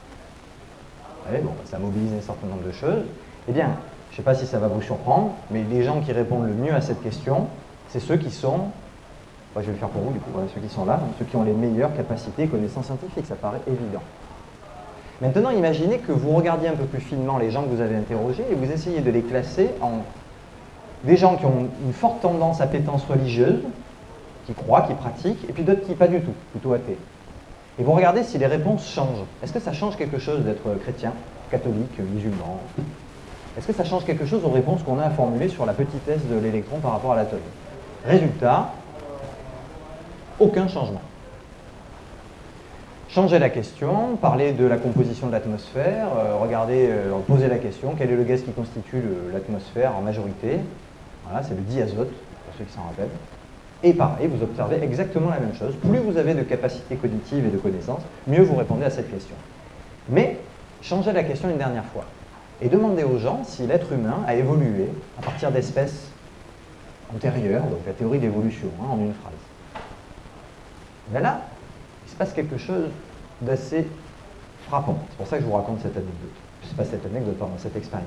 Bon, ça mobilise un certain nombre de choses. Eh bien, je ne sais pas si ça va vous surprendre, mais les gens qui répondent le mieux à cette question, c'est ceux qui sont, enfin, je vais le faire pour vous du coup, ceux qui sont là, ceux qui ont les meilleures capacités et connaissances scientifiques, ça paraît évident. Maintenant, imaginez que vous regardiez un peu plus finement les gens que vous avez interrogés et vous essayez de les classer en des gens qui ont une forte tendance à appétence religieuse, qui croient, qui pratiquent, et puis d'autres qui pas du tout, plutôt athées. Et vous regardez si les réponses changent. Est-ce que ça change quelque chose d'être chrétien, catholique, musulman? Est-ce que ça change quelque chose aux réponses qu'on a à formuler sur la petitesse de l'électron par rapport à l'atome? Résultat, aucun changement. Changez la question, parlez de la composition de l'atmosphère, euh, regardez, euh, posez la question, quel est le gaz qui constitue l'atmosphère en majorité? Voilà, c'est le diazote, pour ceux qui s'en rappellent. Et pareil, vous observez exactement la même chose. Plus vous avez de capacités cognitives et de connaissances, mieux vous répondez à cette question. Mais, changez la question une dernière fois. Et demandez aux gens si l'être humain a évolué à partir d'espèces antérieures, donc la théorie d'évolution, hein, en une phrase. Mais là, il se passe quelque chose d'assez frappant. C'est pour ça que je vous raconte cette anecdote. Je ne sais pas cette anecdote, pardon, cette expérience.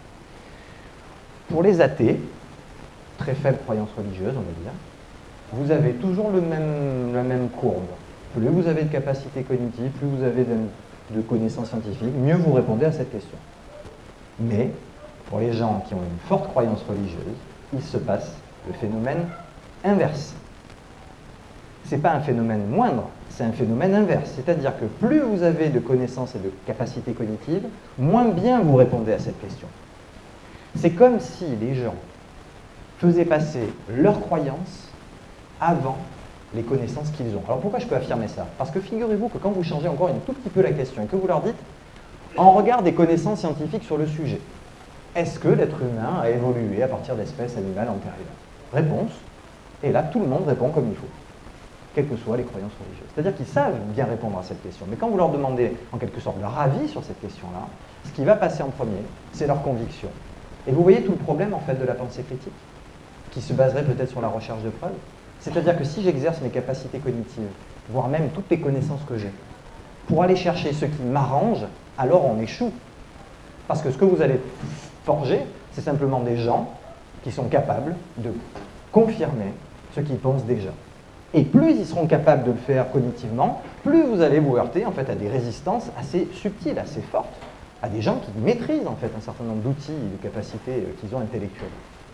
Pour les athées, très faible croyance religieuse, on va dire, vous avez toujours le même, la même courbe. Plus vous avez de capacités cognitives, plus vous avez de, de connaissances scientifiques, mieux vous répondez à cette question. Mais, pour les gens qui ont une forte croyance religieuse, il se passe le phénomène inverse. Ce n'est pas un phénomène moindre, c'est un phénomène inverse. C'est-à-dire que plus vous avez de connaissances et de capacités cognitives, moins bien vous répondez à cette question. C'est comme si les gens faisaient passer leurs croyances avant les connaissances qu'ils ont. Alors pourquoi je peux affirmer ça? Parce que figurez-vous que quand vous changez encore un tout petit peu la question et que vous leur dites, en regard des connaissances scientifiques sur le sujet, est-ce que l'être humain a évolué à partir d'espèces animales antérieures? Réponse, et là tout le monde répond comme il faut, quelles que soient les croyances religieuses. C'est-à-dire qu'ils savent bien répondre à cette question, mais quand vous leur demandez en quelque sorte leur avis sur cette question-là, ce qui va passer en premier, c'est leur conviction. Et vous voyez tout le problème en fait de la pensée critique, qui se baserait peut-être sur la recherche de preuves. C'est-à-dire que si j'exerce mes capacités cognitives, voire même toutes les connaissances que j'ai, pour aller chercher ce qui m'arrange, alors on échoue. Parce que ce que vous allez forger, c'est simplement des gens qui sont capables de confirmer ce qu'ils pensent déjà. Et plus ils seront capables de le faire cognitivement, plus vous allez vous heurter en fait, à des résistances assez subtiles, assez fortes, à des gens qui maîtrisent en fait, un certain nombre d'outils et de capacités qu'ils ont intellectuelles.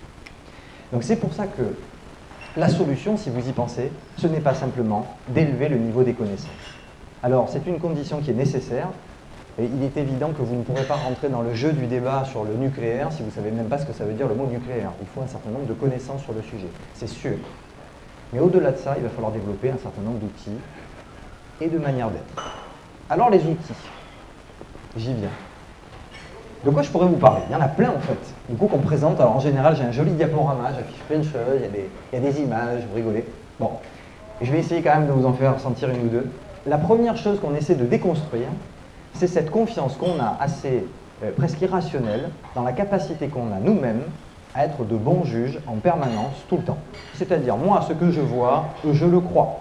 Donc c'est pour ça que la solution, si vous y pensez, ce n'est pas simplement d'élever le niveau des connaissances. Alors, c'est une condition qui est nécessaire, et il est évident que vous ne pourrez pas rentrer dans le jeu du débat sur le nucléaire si vous ne savez même pas ce que ça veut dire le mot nucléaire. Il faut un certain nombre de connaissances sur le sujet, c'est sûr. Mais au-delà de ça, il va falloir développer un certain nombre d'outils et de manières d'être. Alors, les outils, j'y viens. De quoi je pourrais vous parler? Il y en a plein en fait. Du coup qu'on présente, alors en général j'ai un joli diaporama, j'affiche plein de choses, il y, a des, il y a des images, vous rigolez. Bon, je vais essayer quand même de vous en faire sentir une ou deux. La première chose qu'on essaie de déconstruire, c'est cette confiance qu'on a assez euh, presque irrationnelle dans la capacité qu'on a nous-mêmes à être de bons juges en permanence, tout le temps. C'est-à-dire, moi, ce que je vois, je le crois.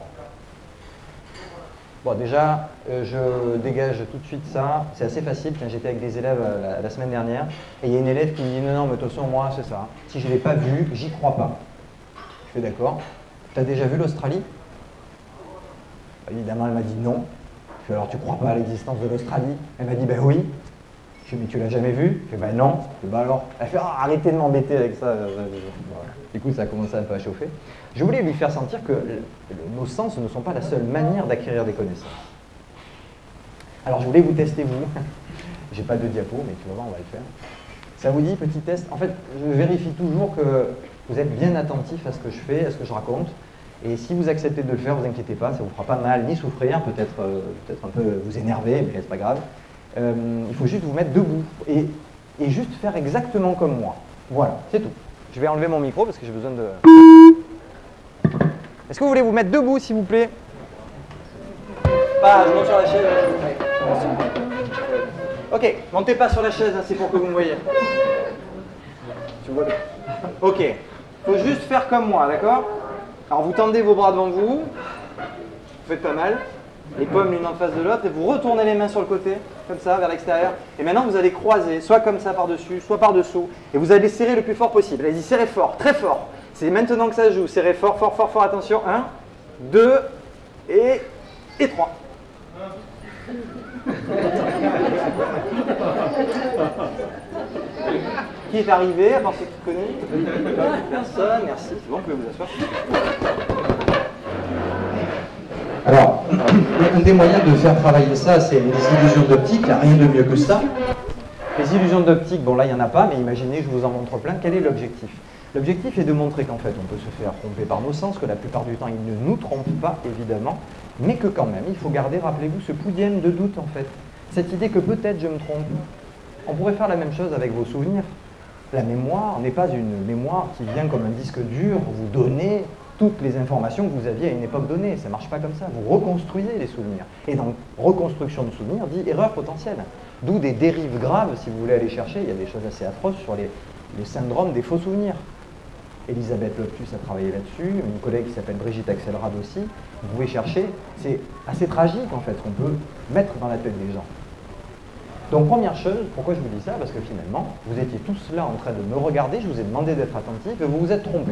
Bon, déjà, euh, je dégage tout de suite ça. C'est assez facile. J'étais avec des élèves euh, la, la semaine dernière, et il y a une élève qui me dit « Non, non, mais de toute façon, moi, c'est ça. Si je ne l'ai pas vu, j'y crois pas. » Je fais « D'accord. Tu as déjà vu l'Australie ?» Évidemment, elle m'a dit « Non. » Je fais, alors tu crois pas à l'existence de l'Australie? Elle m'a dit, ben oui. Je fais, mais tu l'as jamais vu? Je fais, ben non. Je fais, ben alors. Elle fait, ah, arrêtez de m'embêter avec ça. Voilà. Du coup, ça a commencé un peu à chauffer. Je voulais lui faire sentir que nos sens ne sont pas la seule manière d'acquérir des connaissances. Alors, je voulais vous tester, vous. J'ai pas de diapo, mais tu vas voir, on va le faire. Ça vous dit, petit test? En fait, je vérifie toujours que vous êtes bien attentif à ce que je fais, à ce que je raconte. Et si vous acceptez de le faire, vous inquiétez pas, ça vous fera pas mal, ni souffrir, peut-être euh, peut-être un peu vous énerver, mais c'est pas grave. Euh, il faut juste vous mettre debout et, et juste faire exactement comme moi. Voilà, c'est tout. Je vais enlever mon micro parce que j'ai besoin de... Est-ce que vous voulez vous mettre debout, s'il vous plaît? Pas, je monte sur la chaise. Ok, montez pas sur la chaise, hein, c'est pour que vous me voyez. Tu vois le... Ok, faut juste faire comme moi, d'accord? Alors vous tendez vos bras devant vous, vous faites pas mal, les paumes l'une en face de l'autre, et vous retournez les mains sur le côté, comme ça, vers l'extérieur. Et maintenant vous allez croiser, soit comme ça par-dessus, soit par-dessous, et vous allez serrer le plus fort possible. Allez-y, serrez fort, très fort. C'est maintenant que ça se joue, serrez fort, fort, fort, fort, attention. Un, deux, et, et trois. Qui est arrivé, à part ceux qui connaissent? Personne, merci. C'est bon, vous pouvez vous asseoir. Alors, un des moyens de faire travailler ça, c'est les illusions d'optique. Il n'y a rien de mieux que ça. Les illusions d'optique, bon là, il n'y en a pas, mais imaginez, je vous en montre plein. Quel est l'objectif? L'objectif est de montrer qu'en fait, on peut se faire tromper par nos sens, que la plupart du temps, ils ne nous trompent pas, évidemment, mais que quand même, il faut garder, rappelez-vous, ce pouillème de doute, en fait. Cette idée que peut-être je me trompe. On pourrait faire la même chose avec vos souvenirs. La mémoire n'est pas une mémoire qui vient comme un disque dur, vous donner toutes les informations que vous aviez à une époque donnée. Ça ne marche pas comme ça. Vous reconstruisez les souvenirs. Et donc, reconstruction de souvenirs dit erreur potentielle. D'où des dérives graves, si vous voulez aller chercher. Il y a des choses assez atroces sur les, le syndrome des faux souvenirs. Elisabeth Lotus a travaillé là-dessus, une collègue qui s'appelle Brigitte Axelrad aussi. Vous pouvez chercher. C'est assez tragique, en fait, ce qu'on peut mettre dans la tête des gens. Donc première chose, pourquoi je vous dis ça? Parce que finalement, vous étiez tous là en train de me regarder, je vous ai demandé d'être attentif et vous vous êtes trompés.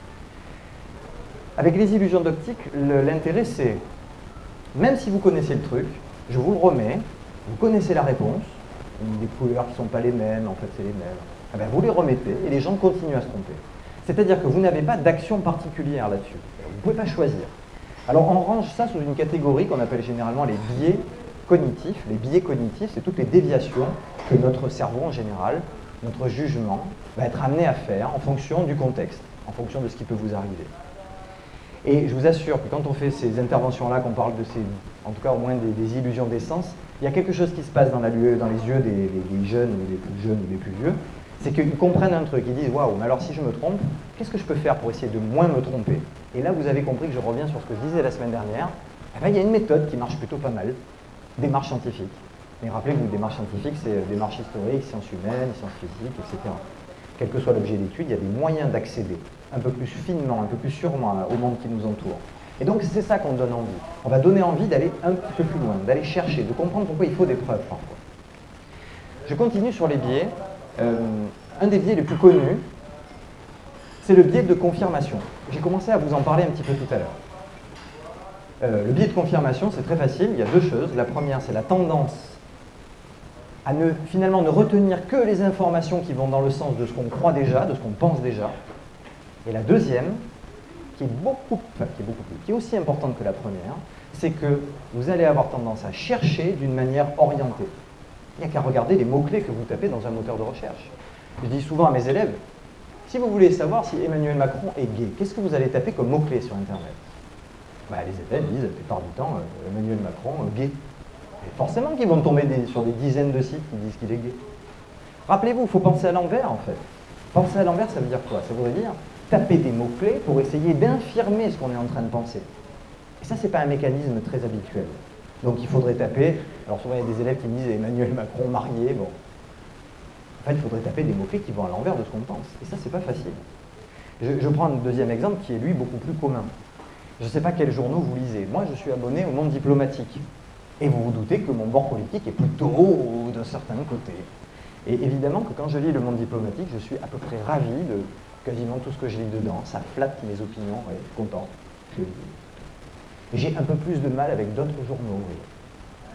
Avec les illusions d'optique, l'intérêt c'est, même si vous connaissez le truc, je vous le remets, vous connaissez la réponse, des couleurs qui ne sont pas les mêmes, en fait c'est les mêmes, eh bien, vous les remettez et les gens continuent à se tromper. C'est-à-dire que vous n'avez pas d'action particulière là-dessus, vous ne pouvez pas choisir. Alors on range ça sous une catégorie qu'on appelle généralement les biais cognitifs. Les biais cognitifs, c'est toutes les déviations que notre cerveau en général, notre jugement, va être amené à faire en fonction du contexte, en fonction de ce qui peut vous arriver. Et je vous assure que quand on fait ces interventions-là, qu'on parle de ces, en tout cas au moins des, des illusions des sens, il y a quelque chose qui se passe dans, la, dans les yeux des, des, des jeunes, ou des plus jeunes ou des plus vieux, c'est qu'ils comprennent un truc, ils disent « Waouh, mais alors si je me trompe, qu'est-ce que je peux faire pour essayer de moins me tromper ?» Et là, vous avez compris que je reviens sur ce que je disais la semaine dernière, eh bien, il y a une méthode qui marche plutôt pas mal. Démarche scientifique. Mais rappelez-vous, démarche scientifique, c'est démarche historique, sciences humaines, sciences physiques, et cetera. Quel que soit l'objet d'étude, il y a des moyens d'accéder un peu plus finement, un peu plus sûrement au monde qui nous entoure. Et donc c'est ça qu'on donne envie. On va donner envie d'aller un petit peu plus loin, d'aller chercher, de comprendre pourquoi il faut des preuves parfois. Je continue sur les biais. Euh, un des biais les plus connus, c'est le biais de confirmation. J'ai commencé à vous en parler un petit peu tout à l'heure. Euh, le biais de confirmation, c'est très facile, il y a deux choses. La première, c'est la tendance à ne, finalement ne retenir que les informations qui vont dans le sens de ce qu'on croit déjà, de ce qu'on pense déjà. Et la deuxième, qui est beaucoup, enfin, qui est beaucoup plus, qui est aussi importante que la première, c'est que vous allez avoir tendance à chercher d'une manière orientée. Il n'y a qu'à regarder les mots-clés que vous tapez dans un moteur de recherche. Je dis souvent à mes élèves, si vous voulez savoir si Emmanuel Macron est gay, qu'est-ce que vous allez taper comme mots-clés sur Internet? Bah, les élèves disent la plupart du temps euh, Emmanuel Macron euh, gay. Et forcément qu'ils vont tomber des, sur des dizaines de sites qui disent qu'il est gay. Rappelez-vous, il faut penser à l'envers en fait. Penser à l'envers, ça veut dire quoi? Ça voudrait dire taper des mots-clés pour essayer d'infirmer ce qu'on est en train de penser. Et ça, c'est pas un mécanisme très habituel. Donc il faudrait taper, alors souvent il y a des élèves qui me disent Emmanuel Macron marié, bon. En fait, il faudrait taper des mots-clés qui vont à l'envers de ce qu'on pense. Et ça, c'est pas facile. Je, je prends un deuxième exemple qui est lui beaucoup plus commun. Je ne sais pas quels journaux vous lisez. Moi, je suis abonné au Monde diplomatique. Et vous vous doutez que mon bord politique est plutôt d'un certain côté. Et évidemment que quand je lis le Monde diplomatique, je suis à peu près ravi de quasiment tout ce que je lis dedans. Ça flatte mes opinions, ouais, content. J'ai un peu plus de mal avec d'autres journaux. Oui.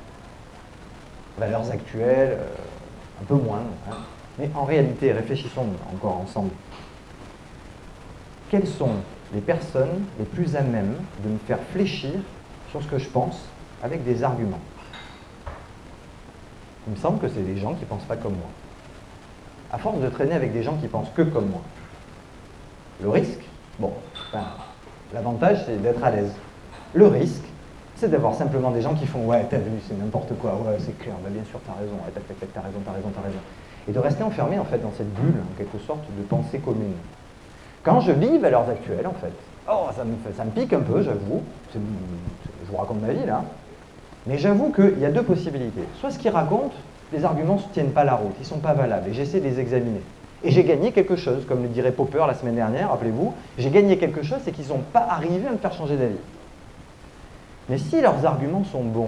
valeurs actuelles, euh, un peu moins. Hein. Mais en réalité, réfléchissons encore ensemble. Quelles sont les personnes les plus à même de me faire fléchir sur ce que je pense avec des arguments? Il me semble que c'est des gens qui ne pensent pas comme moi. À force de traîner avec des gens qui pensent que comme moi, le risque, bon, enfin, l'avantage c'est d'être à l'aise. Le risque, c'est d'avoir simplement des gens qui font « ouais, t'as vu, c'est n'importe quoi, ouais, c'est clair, bah, bien sûr, t'as raison, ouais, tac, tac, tac, t'as raison, t'as raison, t'as raison ». Et de rester enfermé en fait dans cette bulle, en quelque sorte, de pensée commune. Quand je vis valeurs actuelles, en fait, oh, ça me, fait, ça me pique un peu, j'avoue, je vous raconte ma vie là, mais j'avoue qu'il y a deux possibilités. Soit ce qu'ils racontent, les arguments ne tiennent pas la route, ils ne sont pas valables, et j'essaie de les examiner. Et j'ai gagné quelque chose, comme le dirait Popper la semaine dernière, rappelez-vous, j'ai gagné quelque chose, c'est qu'ils ne sont pas arrivés à me faire changer d'avis. Mais si leurs arguments sont bons,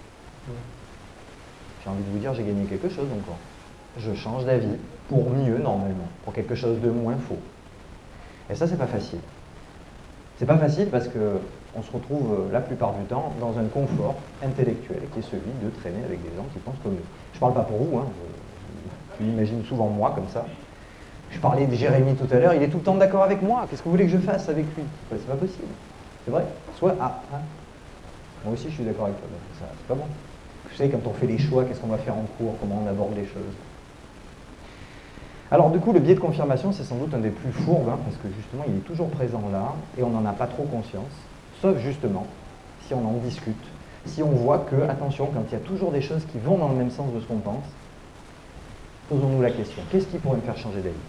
j'ai envie de vous dire, j'ai gagné quelque chose encore. Je change d'avis pour mieux, normalement, pour quelque chose de moins faux. Et ça, c'est pas facile. C'est pas facile parce qu'on se retrouve la plupart du temps dans un confort intellectuel qui est celui de traîner avec des gens qui pensent comme nous. Je parle pas pour vous, hein, je, je m'imagine souvent moi comme ça. Je parlais de Jérémy tout à l'heure, il est tout le temps d'accord avec moi. Qu'est-ce que vous voulez que je fasse avec lui? C'est pas possible. C'est vrai. Soit, ah, hein, moi aussi je suis d'accord avec toi, ça, c'est pas bon. Vous savez, quand on fait les choix, qu'est-ce qu'on va faire en cours, comment on aborde les choses. Alors du coup, le biais de confirmation, c'est sans doute un des plus fourbes, hein, parce que justement, il est toujours présent là, et on n'en a pas trop conscience, sauf justement, si on en discute, si on voit que, attention, quand il y a toujours des choses qui vont dans le même sens de ce qu'on pense, posons-nous la question, qu'est-ce qui pourrait me faire changer d'avis?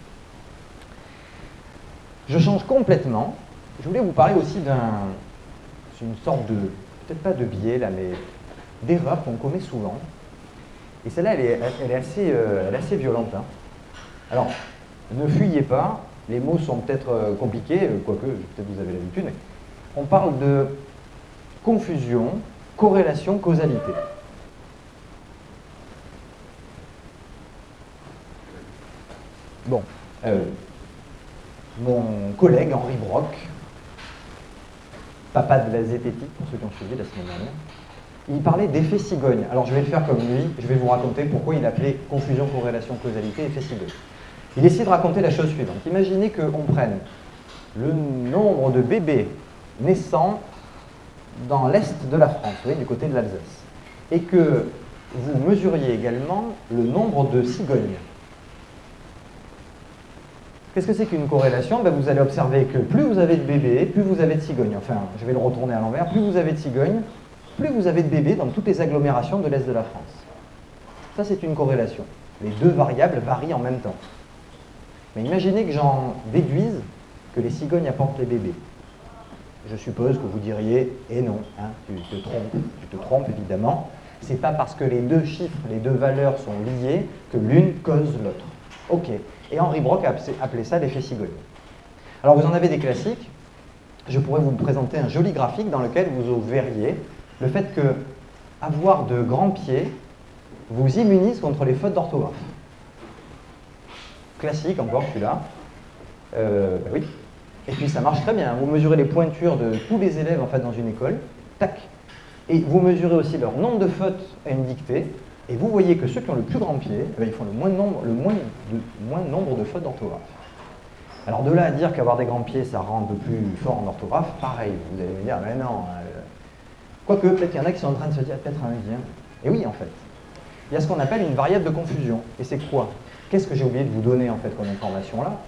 Je change complètement. Je voulais vous parler aussi d'un, c'est une sorte de, peut-être pas de biais là, mais d'erreur qu'on commet souvent. Et celle-là, elle est, elle est, assez, euh, elle est assez violente. Hein. Alors, ne fuyez pas, les mots sont peut-être euh, compliqués, euh, quoique, peut-être vous avez l'habitude, mais on parle de confusion, corrélation, causalité. Bon, euh, mon collègue Henri Brock, papa de la zététique, pour ceux qui ont suivi la semaine dernière, il parlait d'effet cigogne. Alors je vais le faire comme lui, je vais vous raconter pourquoi il appelait confusion, corrélation, causalité, effet cigogne. Il essaie de raconter la chose suivante. Imaginez qu'on prenne le nombre de bébés naissants dans l'est de la France, vous voyez, du côté de l'Alsace, et que vous mesuriez également le nombre de cigognes. Qu'est-ce que c'est qu'une corrélation? Ben, vous allez observer que plus vous avez de bébés, plus vous avez de cigognes. Enfin, je vais le retourner à l'envers. Plus vous avez de cigognes, plus vous avez de bébés dans toutes les agglomérations de l'Est de la France. Ça, c'est une corrélation. Les deux variables varient en même temps. Mais imaginez que j'en déduise que les cigognes apportent les bébés. Je suppose que vous diriez, eh non, hein, tu te trompes, tu te trompes évidemment. C'est pas parce que les deux chiffres, les deux valeurs sont liées que l'une cause l'autre. Ok. Et Henri Brock a appelé ça l'effet cigogne. Alors vous en avez des classiques. Je pourrais vous présenter un joli graphique dans lequel vous verriez le fait que avoir de grands pieds vous immunise contre les fautes d'orthographe. Classique encore celui-là. Euh, ben oui. Et puis ça marche très bien. Vous mesurez les pointures de tous les élèves en fait dans une école. Tac. Et vous mesurez aussi leur nombre de fautes à une dictée. Et vous voyez que ceux qui ont le plus grand pied, eh bien, ils font le moins, nombre, le moins de, moins nombre de fautes d'orthographe. Alors de là à dire qu'avoir des grands pieds, ça rend un peu plus fort en orthographe, pareil, vous allez me dire, mais non. Euh... Quoique, peut-être qu'il y en a qui sont en train de se dire, peut-être un lien. Et oui, en fait. Il y a ce qu'on appelle une variable de confusion. Et c'est quoi? Qu'est-ce que j'ai oublié de vous donner, en fait, comme information là?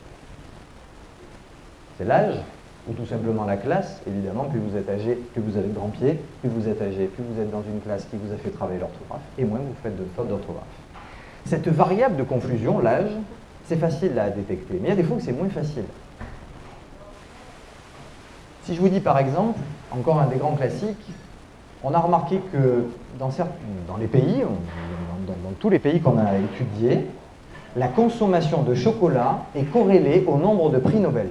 C'est l'âge, ou tout simplement la classe. Évidemment, plus vous êtes âgé, plus vous avez de grands pieds, plus vous êtes âgé, plus vous êtes dans une classe qui vous a fait travailler l'orthographe, et moins vous faites de fautes d'orthographe. Cette variable de confusion, l'âge, c'est facile à détecter, mais il y a des fois où c'est moins facile. Si je vous dis par exemple, encore un des grands classiques, on a remarqué que dans, certains, dans les pays, dans, dans, dans tous les pays qu'on a étudiés, la consommation de chocolat est corrélée au nombre de prix Nobel.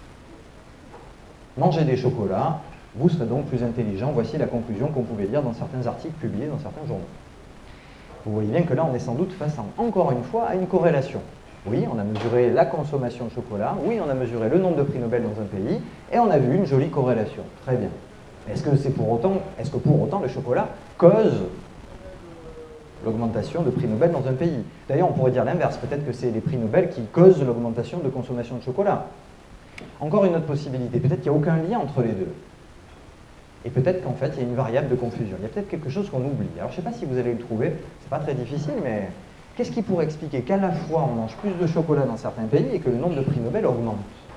Mangez des chocolats, vous serez donc plus intelligent. Voici la conclusion qu'on pouvait lire dans certains articles publiés dans certains journaux. Vous voyez bien que là, on est sans doute face, à, encore une fois, à une corrélation. Oui, on a mesuré la consommation de chocolat, oui, on a mesuré le nombre de prix Nobel dans un pays, et on a vu une jolie corrélation. Très bien. Est-ce que c'est pour autant, est-ce que pour autant le chocolat cause l'augmentation de prix Nobel dans un pays. D'ailleurs, on pourrait dire l'inverse. Peut-être que c'est les prix Nobel qui causent l'augmentation de consommation de chocolat. Encore une autre possibilité. Peut-être qu'il n'y a aucun lien entre les deux. Et peut-être qu'en fait, il y a une variable de confusion. Il y a peut-être quelque chose qu'on oublie. Alors, je ne sais pas si vous allez le trouver. C'est pas très difficile, mais qu'est-ce qui pourrait expliquer qu'à la fois, on mange plus de chocolat dans certains pays et que le nombre de prix Nobel augmente?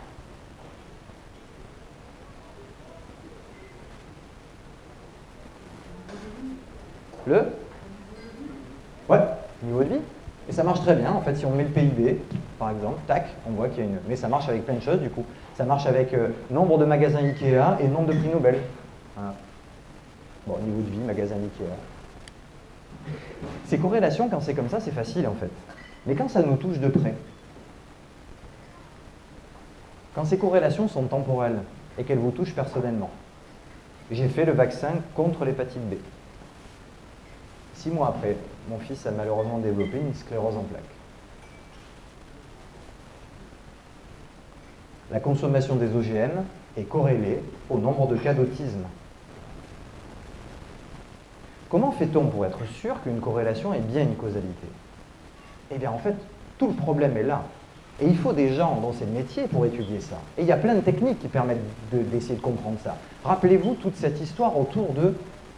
Le Ouais, niveau de vie. Et ça marche très bien, en fait, si on met le P I B, par exemple, tac, on voit qu'il y a une... Mais ça marche avec plein de choses, du coup. Ça marche avec euh, nombre de magasins Ikea et nombre de prix Nobel. Voilà. Bon, niveau de vie, magasin Ikea. Ces corrélations, quand c'est comme ça, c'est facile, en fait. Mais quand ça nous touche de près, quand ces corrélations sont temporelles et qu'elles vous touchent personnellement, j'ai fait le vaccin contre l'hépatite B. Six mois après, mon fils a malheureusement développé une sclérose en plaques. La consommation des O G M est corrélée au nombre de cas d'autisme. Comment fait-on pour être sûr qu'une corrélation est bien une causalité? Eh bien, en fait, tout le problème est là. Et il faut des gens dont c'est le métier pour étudier ça. Et il y a plein de techniques qui permettent d'essayer de, de comprendre ça. Rappelez-vous toute cette histoire autour de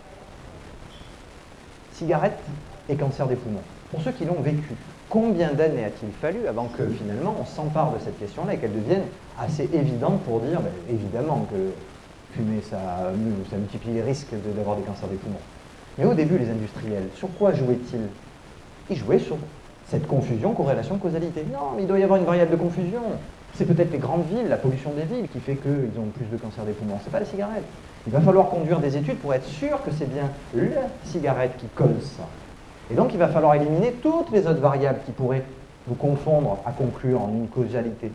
cigarettes et cancer des poumons. Pour ceux qui l'ont vécu, combien d'années a-t-il fallu avant que finalement on s'empare de cette question-là et qu'elle devienne assez évidente pour dire, ben, évidemment que fumer, ça, ça multiplie les risques d'avoir des cancers des poumons. Mais au début, les industriels, sur quoi jouaient-ils? Ils jouaient sur cette confusion, corrélation, causalité. Non, mais il doit y avoir une variable de confusion. C'est peut-être les grandes villes, la pollution des villes qui fait qu'ils ont plus de cancer des poumons. C'est pas les cigarettes. Il va falloir conduire des études pour être sûr que c'est bien la cigarette qui cause ça. Et donc, il va falloir éliminer toutes les autres variables qui pourraient vous confondre à conclure en une causalité.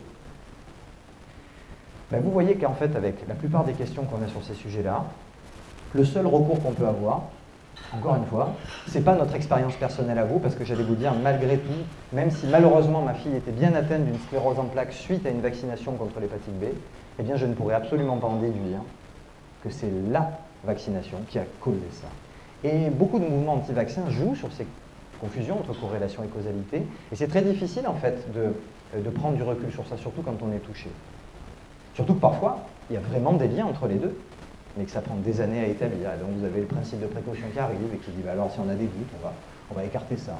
Ben, vous voyez qu'en fait, avec la plupart des questions qu'on a sur ces sujets-là, le seul recours qu'on peut avoir, encore une fois, c'est pas notre expérience personnelle à vous, parce que j'allais vous dire, malgré tout, même si malheureusement ma fille était bien atteinte d'une sclérose en plaques suite à une vaccination contre l'hépatite B, eh bien je ne pourrais absolument pas en déduire que c'est la vaccination qui a causé ça. Et beaucoup de mouvements anti-vaccins jouent sur ces confusions entre corrélation et causalité, et c'est très difficile en fait de, de prendre du recul sur ça, surtout quand on est touché. Surtout que parfois, il y a vraiment des liens entre les deux, mais que ça prend des années à établir. Donc vous avez le principe de précaution qui arrive et qui dit, bah alors si on a des doutes, on va, on va écarter ça.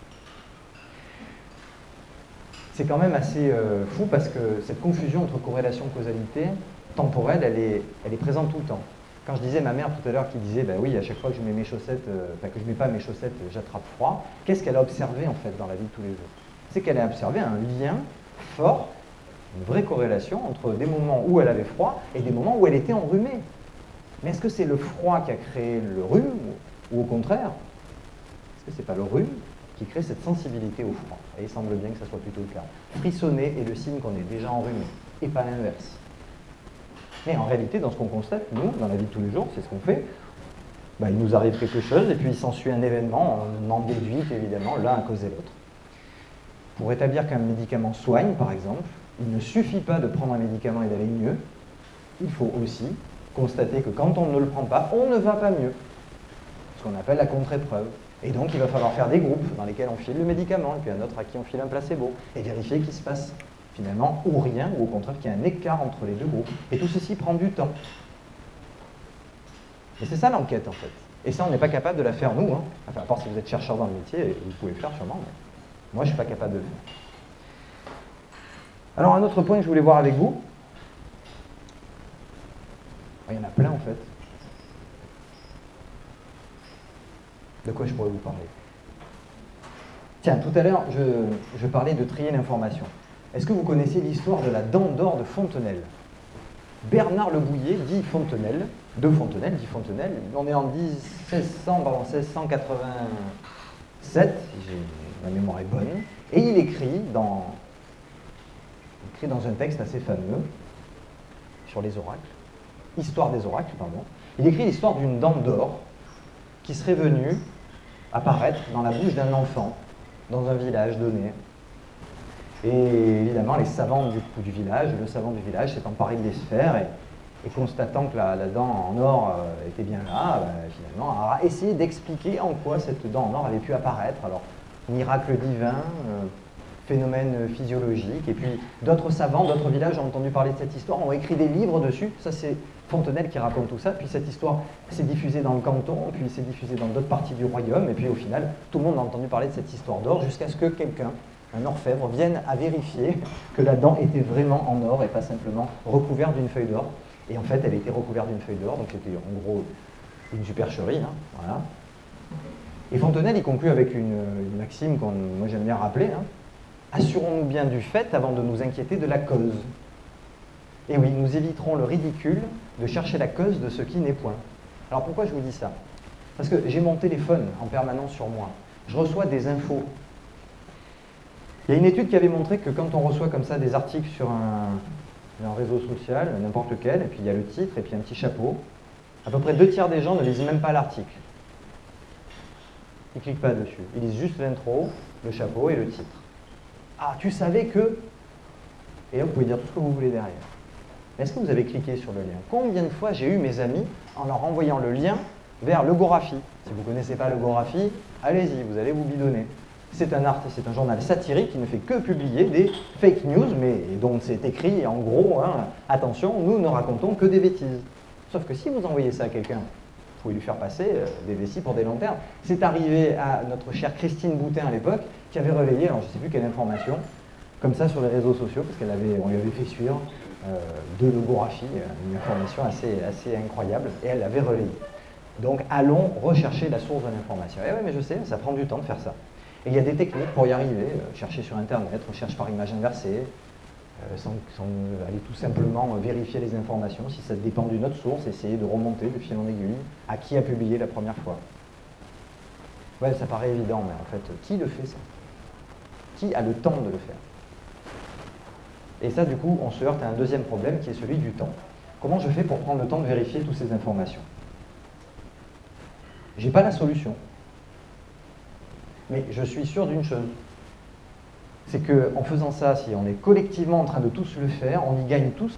C'est quand même assez euh, fou parce que cette confusion entre corrélation et causalité temporelle, elle est, elle est présente tout le temps. Quand je disais ma mère tout à l'heure qui disait, bah oui, à chaque fois que je mets mes chaussettes, euh, enfin que je mets pas mes chaussettes, j'attrape froid, qu'est-ce qu'elle a observé en fait dans la vie de tous les jours? C'est qu'elle a observé un lien fort, une vraie corrélation entre des moments où elle avait froid et des moments où elle était enrhumée. Mais est-ce que c'est le froid qui a créé le rhume, ou au contraire, est-ce que c'est pas le rhume qui crée cette sensibilité au froid? Et il semble bien que ça soit plutôt le cas. Frissonner est le signe qu'on est déjà enrhumé, et pas l'inverse. Mais en réalité, dans ce qu'on constate, nous, dans la vie de tous les jours, c'est ce qu'on fait. Ben, il nous arrive quelque chose, et puis il s'ensuit un événement, on en déduit évidemment l'un à causer l'autre. Pour établir qu'un médicament soigne, par exemple, il ne suffit pas de prendre un médicament et d'aller mieux, il faut aussi constater que quand on ne le prend pas, on ne va pas mieux. Ce qu'on appelle la contre-épreuve. Et donc, il va falloir faire des groupes dans lesquels on file le médicament, et puis un autre à qui on file un placebo, et vérifier qu'il se passe finalement ou rien, ou au contraire qu'il y a un écart entre les deux groupes. Et tout ceci prend du temps. Et c'est ça l'enquête, en fait. Et ça, on n'est pas capable de la faire, nous. Hein. Enfin, à part si vous êtes chercheur dans le métier, vous pouvez le faire sûrement, mais moi, je ne suis pas capable de le faire. Alors, un autre point que je voulais voir avec vous, il y en a plein en fait. De quoi je pourrais vous parler? Tiens, tout à l'heure, je, je parlais de trier l'information. Est-ce que vous connaissez l'histoire de la dent d'or de Fontenelle? Bernard Le Bouillet dit Fontenelle, de Fontenelle, dit Fontenelle. On est en seize cents, pardon, seize cent quatre-vingt-sept, si ma mémoire est bonne, et il écrit dans, il écrit dans un texte assez fameux sur les oracles. Histoire des oracles, pardon. Il écrit l'histoire d'une dent d'or qui serait venue apparaître dans la bouche d'un enfant dans un village donné. Et évidemment, les savants du, du village, le savant du village s'est emparé de les sphères et Et constatant que la, la dent en or euh, était bien là, bah, finalement, a essayé d'expliquer en quoi cette dent en or avait pu apparaître. Alors, miracle divin, euh, phénomène physiologique, et puis d'autres savants, d'autres villages ont entendu parler de cette histoire, ont écrit des livres dessus. Ça, c'est Fontenelle qui raconte tout ça. Puis cette histoire s'est diffusée dans le canton, puis s'est diffusée dans d'autres parties du royaume, et puis au final, tout le monde a entendu parler de cette histoire d'or, jusqu'à ce que quelqu'un, un orfèvre, vienne à vérifier que la dent était vraiment en or et pas simplement recouverte d'une feuille d'or. Et en fait, elle était recouverte d'une feuille d'or, donc c'était en gros une supercherie. Hein, voilà. Et Fontenelle, il conclut avec une, une maxime que moi j'aime bien rappeler. Hein. Assurons-nous bien du fait avant de nous inquiéter de la cause. Et oui, nous éviterons le ridicule de chercher la cause de ce qui n'est point. Alors pourquoi je vous dis ça? Parce que j'ai mon téléphone en permanence sur moi. Je reçois des infos. Il y a une étude qui avait montré que quand on reçoit comme ça des articles sur un... un réseau social, n'importe lequel, et puis il y a le titre, et puis un petit chapeau. À peu près deux tiers des gens ne lisent même pas l'article. Ils ne cliquent pas dessus. Ils lisent juste l'intro, le chapeau et le titre. Ah, tu savais que... Et là, vous pouvez dire tout ce que vous voulez derrière. Mais est-ce que vous avez cliqué sur le lien? Combien de fois j'ai eu mes amis en leur envoyant le lien vers le Gorafi? Si vous ne connaissez pas le Gorafi, allez-y, vous allez vous bidonner. C'est un, art, c'est un journal satirique qui ne fait que publier des fake news, mais dont c'est écrit en gros, hein, attention, nous ne racontons que des bêtises. Sauf que si vous envoyez ça à quelqu'un, vous pouvez lui faire passer euh, des vessies pour des lanternes. C'est arrivé à notre chère Christine Boutin à l'époque, qui avait relayé, alors je ne sais plus quelle information, comme ça sur les réseaux sociaux, parce qu'on lui avait fait suivre euh, de logographie, une information assez, assez incroyable, et elle l'avait relayée. Donc allons rechercher la source de l'information. Et oui, mais je sais, ça prend du temps de faire ça. Et il y a des techniques pour y arriver, euh, chercher sur Internet, recherche par image inversée, euh, sans, sans euh, aller tout simplement euh, vérifier les informations, si ça dépend d'une autre source, essayer de remonter de fil en aiguille à qui a publié la première fois. Ouais, ça paraît évident, mais en fait, qui le fait ça? Qui a le temps de le faire? Et ça, du coup, on se heurte à un deuxième problème qui est celui du temps. Comment je fais pour prendre le temps de vérifier toutes ces informations? J'ai pas la solution. Mais je suis sûr d'une chose, c'est qu'en faisant ça, si on est collectivement en train de tous le faire, on y gagne tous.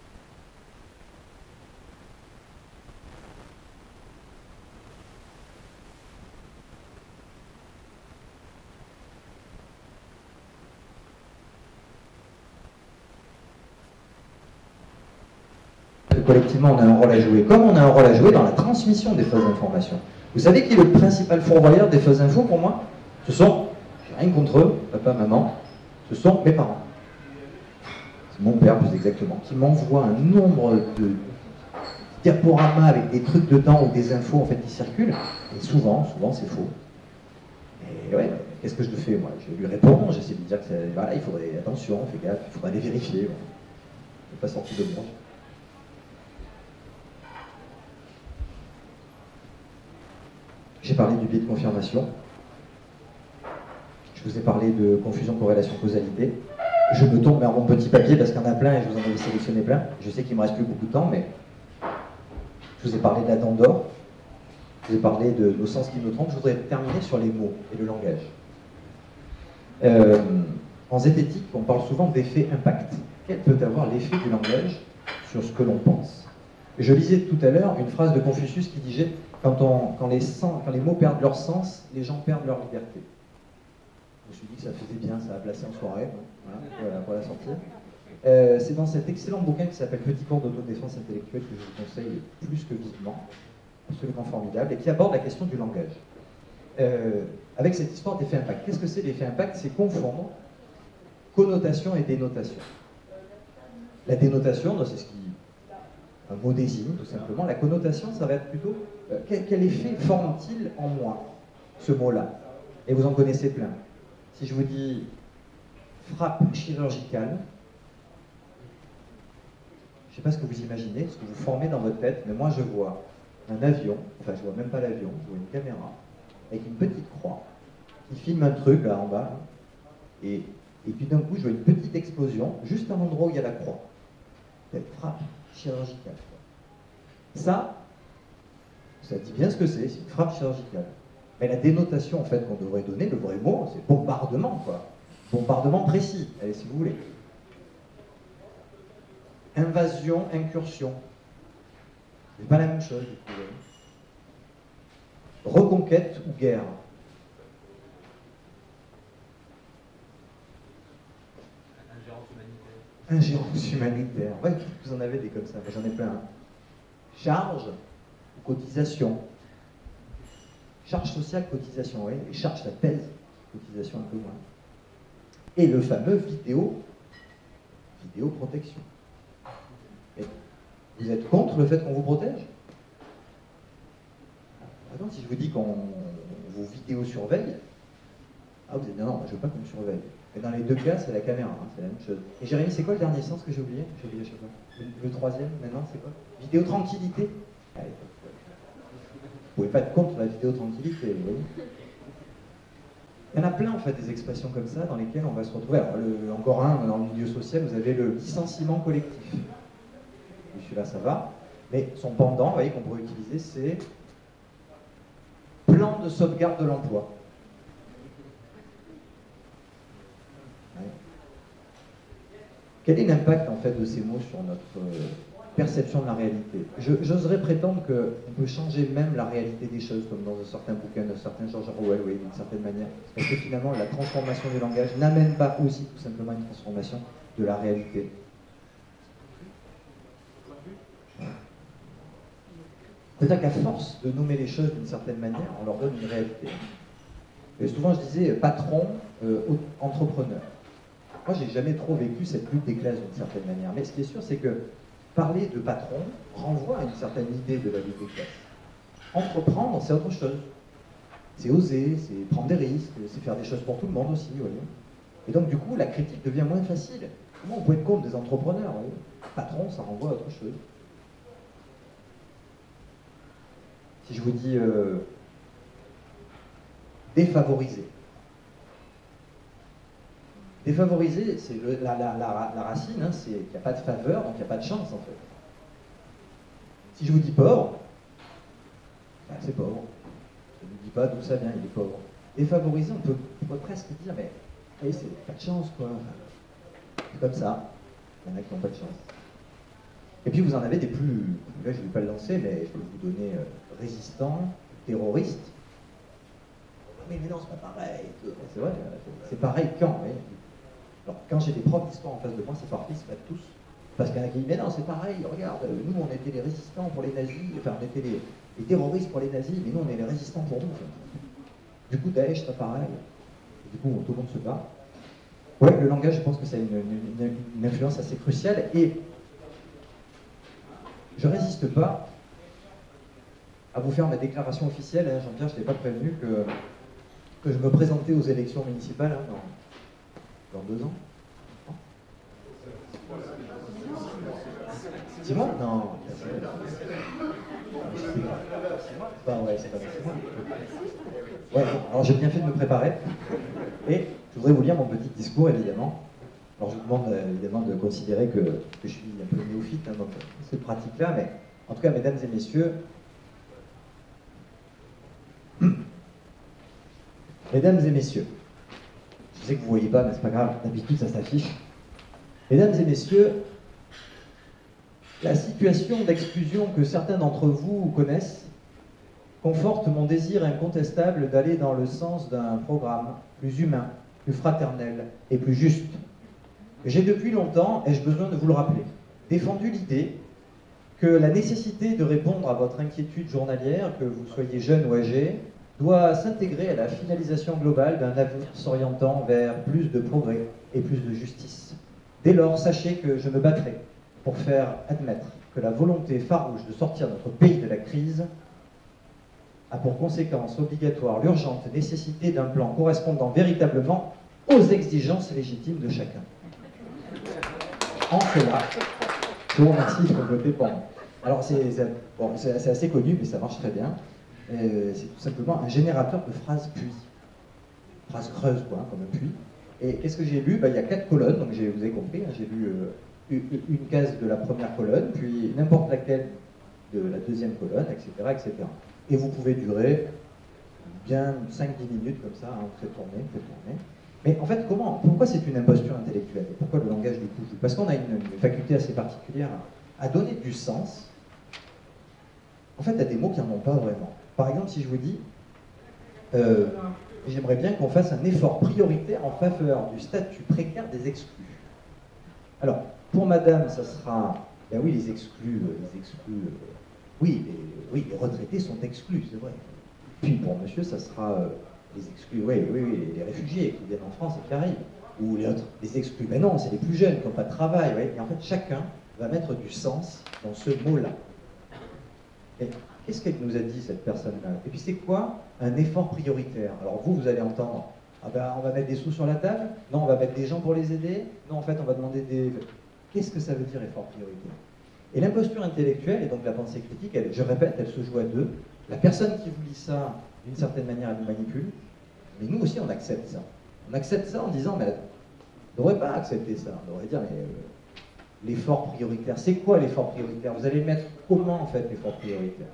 Collectivement, on a un rôle à jouer, comme on a un rôle à jouer dans la transmission des fausses informations. Vous savez qui est le principal fourvoyeur des fausses infos pour moi? Ce sont, j'ai rien contre eux, papa, maman, ce sont mes parents. C'est mon père plus exactement, qui m'envoie un nombre de diaporamas avec des trucs dedans ou des infos en fait qui circulent, et souvent, souvent c'est faux. Et ouais, qu'est-ce que je fais moi? Je lui réponds, j'essaie de lui dire que voilà, il faudrait, attention, fais gaffe, il faudrait aller vérifier. Bon. Je ne pas sortir de moi. J'ai parlé du biais de confirmation. Je vous ai parlé de confusion, corrélation, causalité. Je me tourne vers mon petit papier parce qu'il y en a plein et je vous en avais sélectionné plein. Je sais qu'il ne me reste plus beaucoup de temps, mais je vous ai parlé de la dent d'or. Je vous ai parlé de nos sens qui nous trompent. Je voudrais terminer sur les mots et le langage. Euh, en zététique, on parle souvent d'effet impact. Quel peut avoir l'effet du langage sur ce que l'on pense? Je lisais tout à l'heure une phrase de Confucius qui disait quand, on, quand, les sens, quand les mots perdent leur sens, les gens perdent leur liberté. Je me suis dit que ça faisait bien, ça a placé en soirée, voilà, voilà, pour la sortir. Euh, c'est dans cet excellent bouquin qui s'appelle Petit cours d'autodéfense intellectuelle que je vous conseille plus que vivement, absolument formidable, et qui aborde la question du langage. Euh, avec cette histoire d'effet impact. Qu'est-ce que c'est l'effet impact? C'est confondre connotation et dénotation. La dénotation, c'est ce qui un mot désigne, tout simplement. La connotation, ça va être plutôt euh, quel, quel effet forme-t-il en moi, ce mot-là? Et vous en connaissez plein. Si je vous dis frappe chirurgicale, je ne sais pas ce que vous imaginez, ce que vous formez dans votre tête, mais moi je vois un avion, enfin je vois même pas l'avion, je vois une caméra, avec une petite croix, qui filme un truc là en bas, et, et puis d'un coup je vois une petite explosion, juste à l'endroit où il y a la croix. Peut-être frappe chirurgicale. Ça, ça dit bien ce que c'est, c'est une frappe chirurgicale. Mais la dénotation en fait qu'on devrait donner, le vrai mot, c'est bombardement, quoi. Bombardement précis, allez si vous voulez. Invasion, incursion. C'est pas la même chose, du coup. Reconquête ou guerre? Ingérence humanitaire. Ouais, vous en avez des comme ça, j'en ai plein. Hein. Charge ou cotisation? Charge sociale, cotisation, oui. Et charge, ça pèse. Cotisation un peu moins. Et le fameux vidéo, vidéoprotection. Et vous êtes contre le fait qu'on vous protège? Attends, si je vous dis qu'on vous vidéo-surveille, ah, vous êtes bien, non, je veux pas qu'on me surveille. Et dans les deux cas, c'est la caméra, hein, c'est la même chose. Et Jérémy, c'est quoi le dernier sens que j'ai oublié? J'ai oublié à chaque fois. Le, le troisième, maintenant, c'est quoi? Vidéo tranquillité. Allez, vous pouvez pas être contre la vidéo tranquillité, vous voyez. Il y en a plein, en fait, des expressions comme ça dans lesquelles on va se retrouver. Alors, le, encore un, dans le milieu social, vous avez le licenciement collectif. Et celui-là, ça va. Mais son pendant, vous voyez, qu'on pourrait utiliser, c'est plan de sauvegarde de l'emploi. Ouais. Quel est l'impact, en fait, de ces mots sur notre euh, perception de la réalité? J'oserais prétendre qu'on peut changer même la réalité des choses, comme dans un certain bouquin d'un certain George Orwell, oui, d'une certaine manière. Parce que finalement, la transformation du langage n'amène pas aussi tout simplement une transformation de la réalité. C'est-à-dire qu'à force de nommer les choses d'une certaine manière, on leur donne une réalité. Et souvent, je disais patron, euh, entrepreneur. Moi, j'ai jamais trop vécu cette lutte des classes d'une certaine manière. Mais ce qui est sûr, c'est que parler de patron renvoie à une certaine idée de la lutte des classes. Entreprendre, c'est autre chose. C'est oser, c'est prendre des risques, c'est faire des choses pour tout le monde aussi, vous voyez. Et donc, du coup, la critique devient moins facile. Comment on peut être contre des entrepreneurs, vous voyez? Patron, ça renvoie à autre chose. Si je vous dis euh, défavorisé. Défavorisé, c'est la, la, la, la racine, hein, c'est qu'il n'y a pas de faveur, donc il n'y a pas de chance en fait. Si je vous dis pauvre, ben, c'est pauvre. Je ne vous dis pas d'où ça vient, il est pauvre. Défavorisé, on peut, on peut presque dire, mais hey, c'est pas de chance quoi. C'est comme ça. Il y en a qui n'ont pas de chance. Et puis vous en avez des plus, là je ne vais pas le lancer, mais je vais vous donner euh, résistants, terroristes. Mais, mais non, c'est pas pareil. C'est vrai, c'est pareil quand, oui. Alors quand j'ai des profs d'histoire en face de moi, c'est parti, c'est pas tous. Parce qu'il y en a qui disent, mais non, c'est pareil, regarde, nous on était les résistants pour les nazis, enfin on était les, les terroristes pour les nazis, mais nous on est les résistants pour nous. Du coup, Daesh, c'est pas pareil. Et du coup, tout le monde se bat. Ouais, le langage, je pense que ça a une, une, une influence assez cruciale. Et je résiste pas à vous faire ma déclaration officielle, hein, Jean-Pierre, je ne t'ai pas prévenu que, que je me présentais aux élections municipales hein, dans, dans deux ans. Six mois? Non. Enfin, ouais, c'est pas six mois. Ouais, alors j'ai bien fait de me préparer. Et je voudrais vous lire mon petit discours, évidemment. Alors je vous demande euh, évidemment de considérer que, que je suis un peu néophyte hein, dans cette pratique-là, mais en tout cas, mesdames et messieurs, mesdames et messieurs, je sais que vous ne voyez pas, mais c'est pas grave, d'habitude ça s'affiche. Mesdames et messieurs, la situation d'exclusion que certains d'entre vous connaissent conforte mon désir incontestable d'aller dans le sens d'un programme plus humain, plus fraternel et plus juste. J'ai depuis longtemps, ai-je besoin de vous le rappeler, défendu l'idée que la nécessité de répondre à votre inquiétude journalière, que vous soyez jeune ou âgé, doit s'intégrer à la finalisation globale d'un avenir s'orientant vers plus de progrès et plus de justice. Dès lors, sachez que je me battrai pour faire admettre que la volonté farouche de sortir notre pays de la crise a pour conséquence obligatoire l'urgente nécessité d'un plan correspondant véritablement aux exigences légitimes de chacun. En cela, je vous remercie de voter pour moi. Alors c'est bon, assez connu, mais ça marche très bien. Euh, c'est tout simplement un générateur de phrases puits. Phrases creuses, quoi, hein, comme un puits. Et qu'est-ce que j'ai lu? Bah, il y a quatre colonnes, donc vous avez compris, hein, j'ai lu euh, une, une case de la première colonne, puis n'importe laquelle de la deuxième colonne, et cetera, et cetera. Et vous pouvez durer bien cinq dix minutes comme ça, hein, fait tourner, fait tourner. Mais en fait, comment, pourquoi c'est une imposture intellectuelle? Et pourquoi le langage du coup? Parce qu'on a une, une faculté assez particulière à, à donner du sens En fait, il y a des mots qui n'en ont pas vraiment. Par exemple, si je vous dis, euh, j'aimerais bien qu'on fasse un effort prioritaire en faveur du statut précaire des exclus. Alors, pour madame, ça sera, ben oui, les exclus, euh, les exclus, euh, oui, les, oui, les retraités sont exclus, c'est vrai. Puis pour monsieur, ça sera euh, les exclus, oui, oui, oui, les réfugiés qui viennent en France et qui arrivent. Ou les autres, les exclus. Mais non, c'est les plus jeunes qui n'ont pas de travail. Oui. Et en fait, chacun va mettre du sens dans ce mot-là. Et qu'est-ce qu'elle nous a dit, cette personne-là? Et puis c'est quoi un effort prioritaire? Alors vous, vous allez entendre, ah ben, on va mettre des sous sur la table? Non, on va mettre des gens pour les aider? Non, en fait, on va demander des... Qu'est-ce que ça veut dire, effort prioritaire? Et l'imposture intellectuelle, et donc la pensée critique, elle, je répète, elle se joue à deux. La personne qui vous dit ça, d'une certaine manière, elle vous manipule. Mais nous aussi, on accepte ça. On accepte ça en disant, mais on ne devrait pas accepter ça. On devrait dire, mais euh, l'effort prioritaire, c'est quoi l'effort prioritaire? Vous allez le mettre comment, en fait, l'effort prioritaire?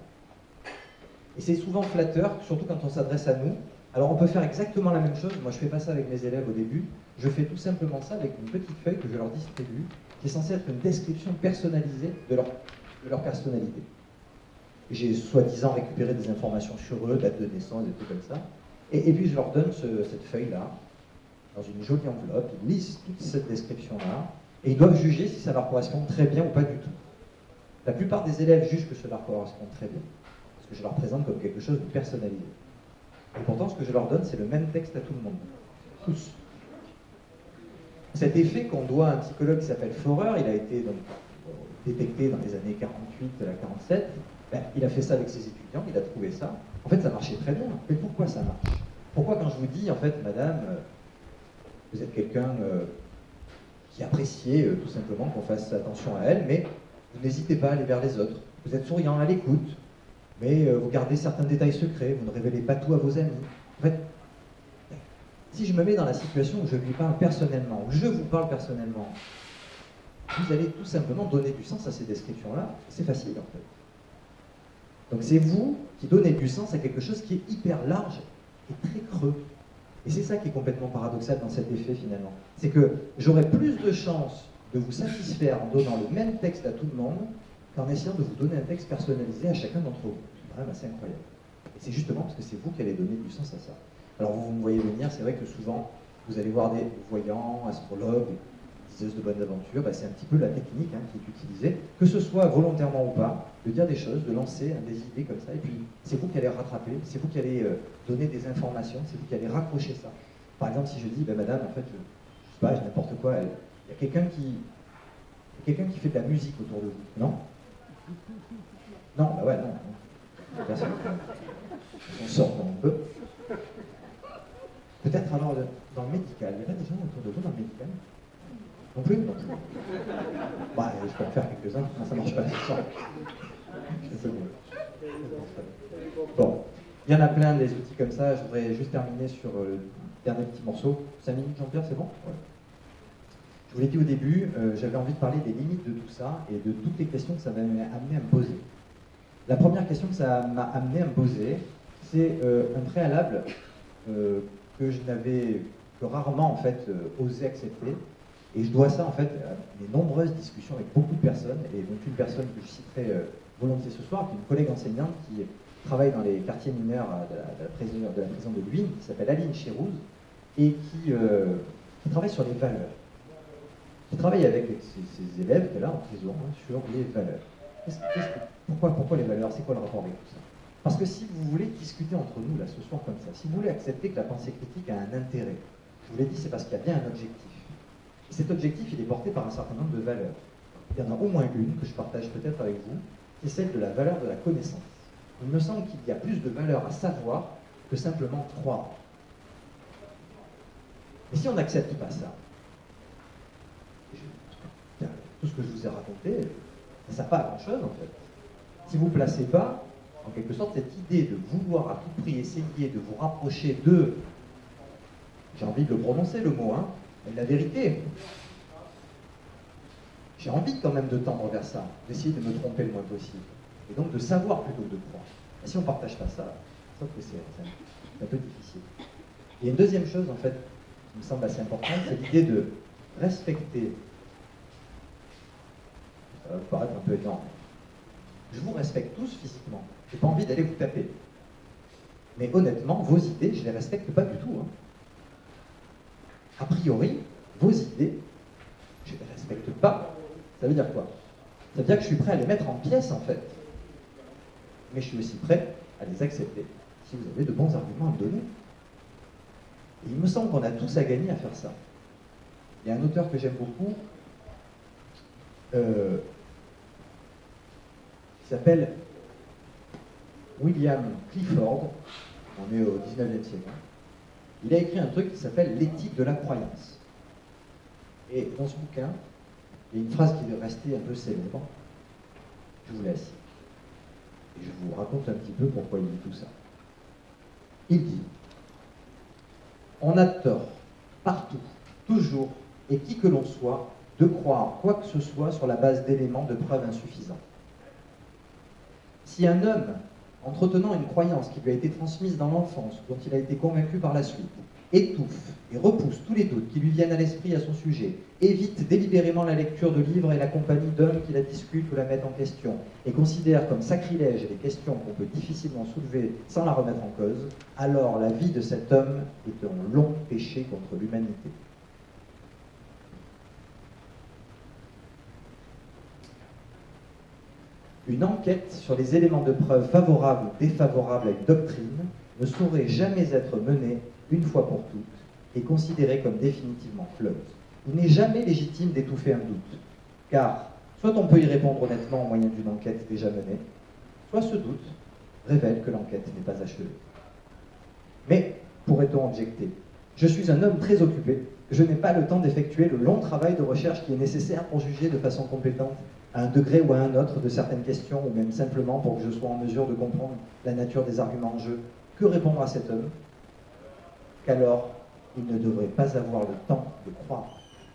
Et c'est souvent flatteur, surtout quand on s'adresse à nous. Alors, on peut faire exactement la même chose. Moi, je fais pas ça avec mes élèves au début. Je fais tout simplement ça avec une petite feuille que je leur distribue, qui est censée être une description personnalisée de leur, de leur personnalité. J'ai soi-disant récupéré des informations sur eux, date de naissance, des trucs comme ça. Et, et puis, je leur donne ce, cette feuille-là, dans une jolie enveloppe, ils lisent toute cette description-là, et ils doivent juger si ça leur correspond très bien ou pas du tout. La plupart des élèves jugent que ça leur correspond très bien, parce que je leur présente comme quelque chose de personnalisé. Et pourtant, ce que je leur donne, c'est le même texte à tout le monde. Tous. Cet effet qu'on doit à un psychologue qui s'appelle Forer, il a été donc, détecté dans les années quarante-huit à quarante-sept, ben, il a fait ça avec ses étudiants, il a trouvé ça. En fait, ça marchait très bien. Mais pourquoi ça marche? Pourquoi quand je vous dis, en fait, madame, vous êtes quelqu'un euh, qui appréciait euh, tout simplement qu'on fasse attention à elle, mais vous n'hésitez pas à aller vers les autres. Vous êtes souriant à l'écoute, mais euh, vous gardez certains détails secrets, vous ne révélez pas tout à vos amis. En fait, si je me mets dans la situation où je lui parle personnellement, où je vous parle personnellement, vous allez tout simplement donner du sens à ces descriptions-là. C'est facile, en fait. Donc c'est vous qui donnez du sens à quelque chose qui est hyper large et très creux. Et c'est ça qui est complètement paradoxal dans cet effet finalement. C'est que j'aurai plus de chances de vous satisfaire en donnant le même texte à tout le monde qu'en essayant de vous donner un texte personnalisé à chacun d'entre vous. C'est quand même assez incroyable. Et c'est justement parce que c'est vous qui allez donner du sens à ça. Alors vous, vous me voyez venir, c'est vrai que souvent vous allez voir des voyants, astrologues, diseuses de bonnes aventures, bah, c'est un petit peu la technique hein, qui est utilisée, que ce soit volontairement ou pas, de dire des choses, de lancer hein, des idées comme ça, et puis c'est vous qui allez rattraper, c'est vous qui allez euh, donner des informations, c'est vous qui allez raccrocher ça. Par exemple, si je dis, bah, madame, en fait, je, je sais pas, j'ai n'importe quoi, il y a quelqu'un qui, quelqu'un qui fait de la musique autour de vous, non? Non, bah ouais, non. non. Personne. On sort comme on peut. Peut-être alors dans le médical, il y a pas des gens autour de vous dans le médical? Non plus, non plus. Bah, je peux en faire quelques-uns, non, ça marche pas. Bon, il y en a plein des outils comme ça. Je voudrais juste terminer sur le dernier petit morceau. cinq minutes, Jean-Pierre, c'est bon? Ouais. Je vous l'ai dit au début, euh, j'avais envie de parler des limites de tout ça et de toutes les questions que ça m'a amené à me poser. La première question que ça m'a amené à me poser, c'est euh, un préalable euh, que je n'avais que rarement en fait euh, osé accepter. Et je dois ça en fait à mes nombreuses discussions avec beaucoup de personnes, et donc une personne que je citerai euh, volontiers ce soir, qui est une collègue enseignante qui travaille dans les quartiers mineurs de la, de la, prison, de la prison de Luynes, qui s'appelle Aline Chérouz, et qui, euh, qui travaille sur les valeurs. Qui travaille avec ses, ses élèves qu'elle a en prison hein, sur les valeurs. Qu'est-ce, qu'est-ce que, pourquoi, pourquoi les valeurs? C'est quoi le rapport avec tout ça? Parce que si vous voulez discuter entre nous là ce soir comme ça, si vous voulez accepter que la pensée critique a un intérêt, je vous l'ai dit, c'est parce qu'il y a bien un objectif. Et cet objectif, il est porté par un certain nombre de valeurs. Il y en a au moins une que je partage peut-être avec vous, qui est celle de la valeur de la connaissance. Il me semble qu'il y a plus de valeur à savoir que simplement croire. Et si on n'accepte pas ça, tout ce que je vous ai raconté, ça ne sert pas à grand-chose en fait. Si vous ne placez pas, en quelque sorte, cette idée de vouloir à tout prix essayer de vous rapprocher de, j'ai envie de le prononcer le mot, hein, la vérité. J'ai envie quand même de tendre vers ça, d'essayer de me tromper le moins possible. Et donc de savoir plutôt que de croire. Et si on ne partage pas ça, sauf que c'est un peu difficile. Et une deuxième chose, en fait, qui me semble assez importante, c'est l'idée de respecter, ça va paraître un peu énorme, Je vous respecte tous physiquement. J'ai pas envie d'aller vous taper. Mais honnêtement, vos idées, je les respecte pas du tout. Hein. A priori, vos idées, je les respecte pas. Ça veut dire quoi? Ça veut dire que je suis prêt à les mettre en pièces, en fait. Mais je suis aussi prêt à les accepter, si vous avez de bons arguments à me donner. Et il me semble qu'on a tous à gagner à faire ça. Il y a un auteur que j'aime beaucoup, euh, qui s'appelle William Clifford, on est au dix-neuvième siècle. Il a écrit un truc qui s'appelle l'éthique de la croyance. Et dans ce bouquin, il y a une phrase qui est restée un peu célèbre. Je vous laisse. Et je vous raconte un petit peu pourquoi il dit tout ça. Il dit: on a tort, partout, toujours, et qui que l'on soit, de croire quoi que ce soit sur la base d'éléments de preuve insuffisants. Si un homme, entretenant une croyance qui lui a été transmise dans l'enfance, dont il a été convaincu par la suite, étouffe et repousse tous les doutes qui lui viennent à l'esprit à son sujet, évite délibérément la lecture de livres et la compagnie d'hommes qui la discutent ou la mettent en question, et considère comme sacrilèges les questions qu'on peut difficilement soulever sans la remettre en cause, alors la vie de cet homme est un long péché contre l'humanité. Une enquête sur les éléments de preuve favorables ou défavorables à une doctrine ne saurait jamais être menée une fois pour toutes et considérée comme définitivement close. Il n'est jamais légitime d'étouffer un doute, car soit on peut y répondre honnêtement au moyen d'une enquête déjà menée, soit ce doute révèle que l'enquête n'est pas achevée. Mais, pourrait-on objecter, je suis un homme très occupé, je n'ai pas le temps d'effectuer le long travail de recherche qui est nécessaire pour juger de façon compétente à un degré ou à un autre de certaines questions, ou même simplement pour que je sois en mesure de comprendre la nature des arguments en jeu. Que répondre à cet homme? Qu'alors, il ne devrait pas avoir le temps de croire.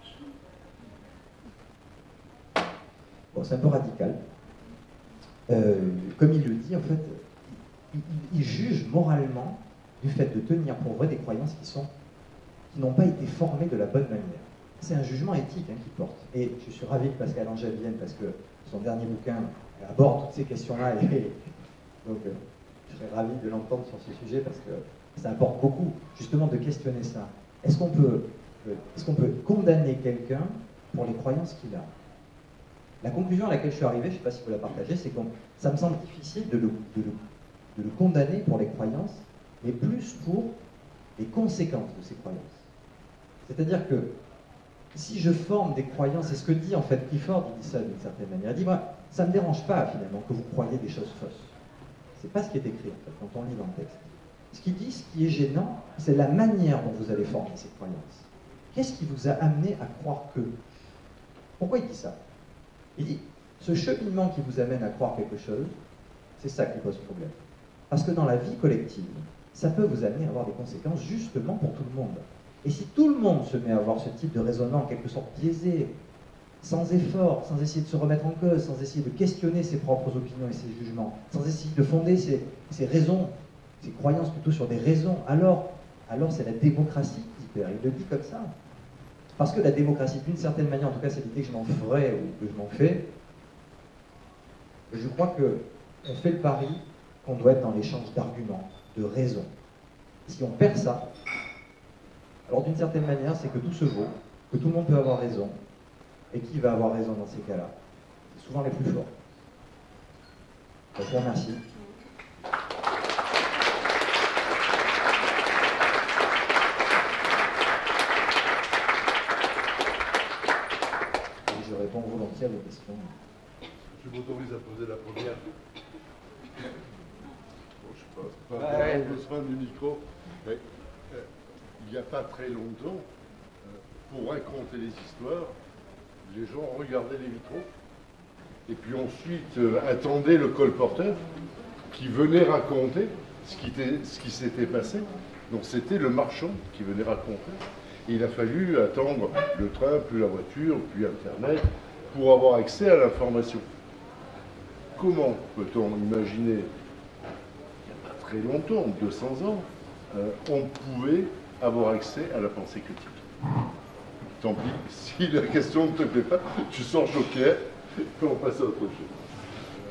Bon, c'est un peu radical. Euh, comme il le dit, en fait, il, il juge moralement du fait de tenir pour vrai des croyances qui sont, qui n'ont pas été formées de la bonne manière. C'est un jugement éthique hein, qu'il porte. Et je suis ravi que Pascal Angel vienne parce que son dernier bouquin aborde toutes ces questions-là. Et donc, euh, je serais ravi de l'entendre sur ce sujet parce que ça apporte beaucoup, justement, de questionner ça. Est-ce qu'on peut, euh, est-ce qu'on peut condamner quelqu'un pour les croyances qu'il a? La conclusion à laquelle je suis arrivé, je ne sais pas si vous la partagez, c'est que ça me semble difficile de le, de, le, de le condamner pour les croyances, mais plus pour les conséquences de ces croyances. C'est-à-dire que si je forme des croyances, c'est ce que dit en fait Clifford, il dit ça d'une certaine manière, il dit moi, ça ne me dérange pas finalement que vous croyez des choses fausses. C'est pas ce qui est écrit en fait, quand on lit dans le texte. Ce qu'il dit, ce qui est gênant, c'est la manière dont vous allez former ces croyances. Qu'est-ce qui vous a amené à croire que? Pourquoi il dit ça? Il dit, ce cheminement qui vous amène à croire quelque chose, c'est ça qui pose problème. Parce que dans la vie collective, ça peut vous amener à avoir des conséquences justement pour tout le monde. Et si tout le monde se met à avoir ce type de raisonnement en quelque sorte biaisé, sans effort, sans essayer de se remettre en cause, sans essayer de questionner ses propres opinions et ses jugements, sans essayer de fonder ses, ses raisons, ses croyances plutôt sur des raisons, alors, alors c'est la démocratie qui perd. Il le dit comme ça. Parce que la démocratie, d'une certaine manière, en tout cas c'est l'idée que je m'en ferai ou que je m'en fais, je crois qu'on fait le pari qu'on doit être dans l'échange d'arguments, de raisons. Si on perd ça, alors d'une certaine manière, c'est que tout se vaut, que tout le monde peut avoir raison, et qui va avoir raison dans ces cas-là? C'est souvent les plus forts. Je vous remercie. Et je réponds volontiers à vos questions. Je m'autorise à poser la première. Bon, je sais pas, pas ouais, ouais, besoin du micro, mais euh, il n'y a pas très longtemps, euh, pour raconter les histoires, les gens regardaient les vitraux, et puis ensuite euh, attendaient le colporteur qui venait raconter ce qui, était, ce qui s'était passé. Donc c'était le marchand qui venait raconter. Et il a fallu attendre le train, puis la voiture, puis Internet, pour avoir accès à l'information. Comment peut-on imaginer, il n'y a pas très longtemps, deux cents ans, euh, on pouvait avoir accès à la pensée critique? Tant pis, si la question ne te plaît pas, tu sors joker, et on passe à autre chose.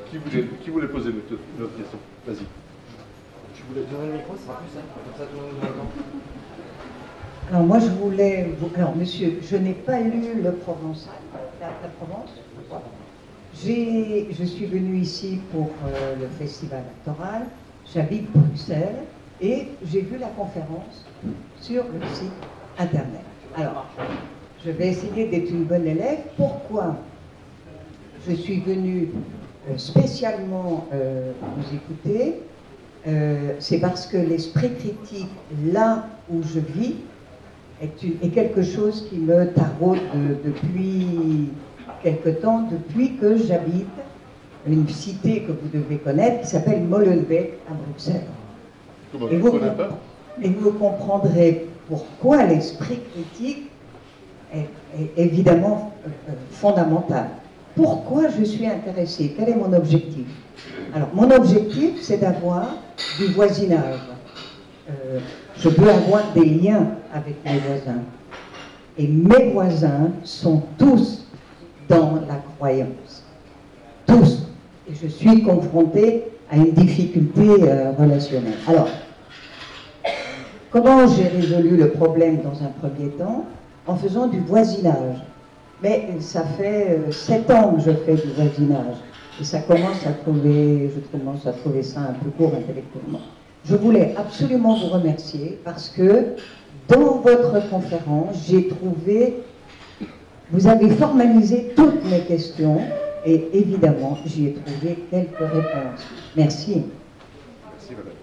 Qui voulait, qui voulait poser notre, notre question? Vas-y. Je voulais donner le micro, ce sera plus simple, comme ça tout le monde nous entend. Alors moi je voulais... vous- Alors monsieur, je n'ai pas lu le Provençal, la, la Provence. J'ai- Je suis venue ici pour euh, le festival actoral, j'habite Bruxelles et j'ai vu la conférence sur le site internet. Alors, je vais essayer d'être une bonne élève. Pourquoi je suis venue euh, spécialement euh, vous écouter? Euh, c'est parce que l'esprit critique, là où je vis, est, une- est quelque chose qui me taraude de- depuis quelque temps, depuis que j'habite une cité que vous devez connaître, qui s'appelle Molenbeek à Bruxelles. Comment Et tu ne vous, connais pas? et vous comprendrez pourquoi l'esprit critique est, est évidemment euh, euh, fondamental. Pourquoi je suis intéressée? Quel est mon objectif? Alors, mon objectif, c'est d'avoir du voisinage. Euh, je veux avoir des liens avec mes voisins. Et mes voisins sont tous dans la croyance. Tous. Et je suis confrontée à une difficulté euh, relationnelle. Alors, comment j'ai résolu le problème dans un premier temps? En faisant du voisinage. Mais ça fait euh, sept ans que je fais du voisinage. Et ça commence à trouver, je commence à trouver ça un peu court intellectuellement. Je voulais absolument vous remercier parce que dans votre conférence, j'ai trouvé, vous avez formalisé toutes mes questions et évidemment, j'y ai trouvé quelques réponses. Merci. Merci, madame.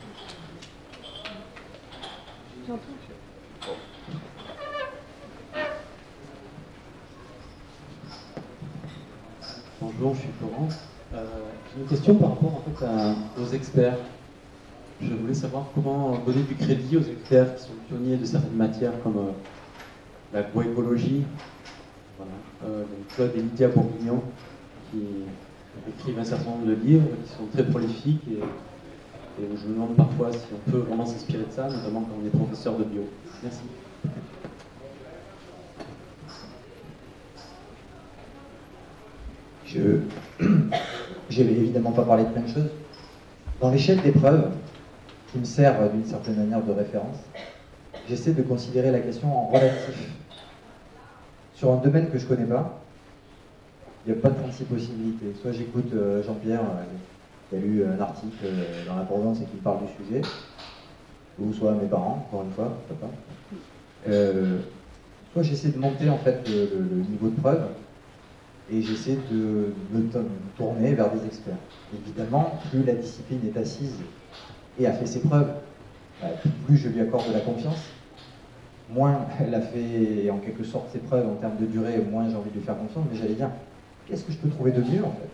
Bonjour, je suis Florent. Euh, J'ai une question par rapport en fait, à- aux experts. Je voulais savoir comment donner du crédit aux experts qui sont pionniers de certaines matières comme euh, l'agroécologie. Voilà. Euh, donc, tu vois, des Lydia Bourguignon qui écrivent un certain nombre de livres qui sont très prolifiques et, et je me demande parfois si on peut vraiment s'inspirer de ça, notamment quand on est professeur de bio. Merci. Je je vais évidemment pas parler de plein de choses. Dans l'échelle d'épreuves, qui me sert d'une certaine manière de référence, j'essaie de considérer la question en relatif. Sur un domaine que je connais pas, il n'y a pas de trente-six possibilités. Soit j'écoute euh, Jean-Pierre, euh, qui a lu un article euh, dans la Provence et qui me parle du sujet, ou soit mes parents, encore une fois, papa. Euh, soit j'essaie de monter en fait le, le- le niveau de preuve, et j'essaie de me to- tourner vers des experts. Évidemment, plus la discipline est assise et a fait ses preuves, bah, plus je lui accorde de la confiance, moins elle a fait en quelque sorte ses preuves en termes de durée, moins j'ai envie de lui faire confiance, mais j'allais dire, qu'est-ce que je peux trouver de mieux en fait?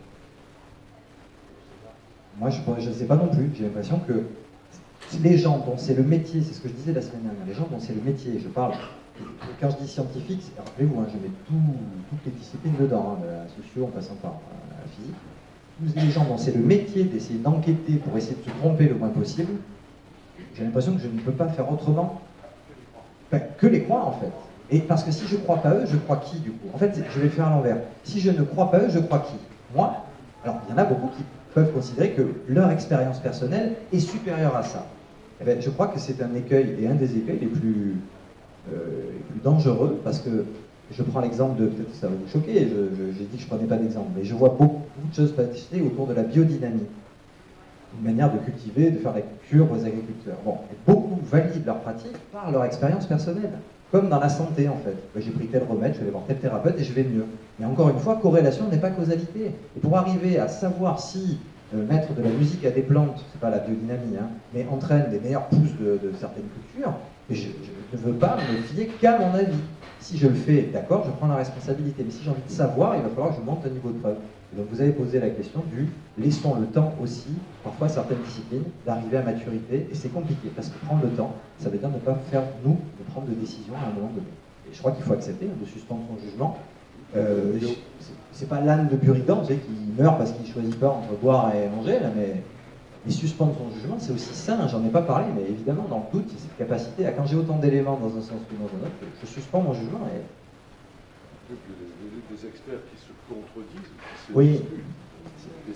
Moi je ne sais pas non plus, j'ai l'impression que les gens dont c'est le métier, c'est ce que je disais la semaine dernière, les gens dont c'est le métier, je parle, quand je dis scientifique, rappelez-vous, hein, je mets tout, toutes les disciplines dedans, hein, de la socio en passant par euh, la physique, tous les gens dont c'est le métier d'essayer d'enquêter pour essayer de se tromper le moins possible, j'ai l'impression que je ne peux pas faire autrement ben, que les croire en fait. Et parce que si je ne crois pas eux, je crois qui du coup? En fait, je vais le faire à l'envers. Si je ne crois pas eux, je crois qui? Moi? Alors, il y en a beaucoup qui peuvent considérer que leur expérience personnelle est supérieure à ça. Eh ben, je crois que c'est un écueil, et un des écueils les plus, euh, les plus dangereux, parce que je prends l'exemple de, peut-être que ça va vous choquer, je- je- j'ai dit que je ne prenais pas d'exemple, mais je vois beaucoup de choses passer autour de la biodynamie. Une manière de cultiver, de faire la culture aux agriculteurs. Bon, et beaucoup valident leur pratique par leur expérience personnelle, comme dans la santé en fait. Ben, j'ai pris tel remède, je vais aller voir tel thérapeute et je vais mieux. Mais encore une fois, corrélation n'est pas causalité. Et pour arriver à savoir si euh, mettre de la musique à des plantes, c'est pas la biodynamie, hein, mais entraîne des meilleures pousses de, de certaines cultures, et je, je ne veux pas me fier qu'à mon avis. Si je le fais, d'accord, je prends la responsabilité. Mais si j'ai envie de savoir, il va falloir que je monte un niveau de preuve. Et donc vous avez posé la question du laissons le temps aussi, parfois certaines disciplines, d'arriver à maturité. Et c'est compliqué, parce que prendre le temps, ça veut dire ne pas faire, nous, de prendre de décisions à un moment donné. Et je crois qu'il faut accepter hein, de suspendre son jugement. Euh, c'est- c'est pas l'âne de Buridan, tu sais, qui meurt parce qu'il choisit pas entre boire et manger, là, mais, mais suspendre son jugement, c'est aussi sain, j'en ai pas parlé, mais évidemment, dans le doute, il y a cette capacité à, quand j'ai autant d'éléments dans un sens que dans un autre, je suspends mon jugement. Et... Des, des- des experts qui se contredisent, qui se Oui. disputent. Et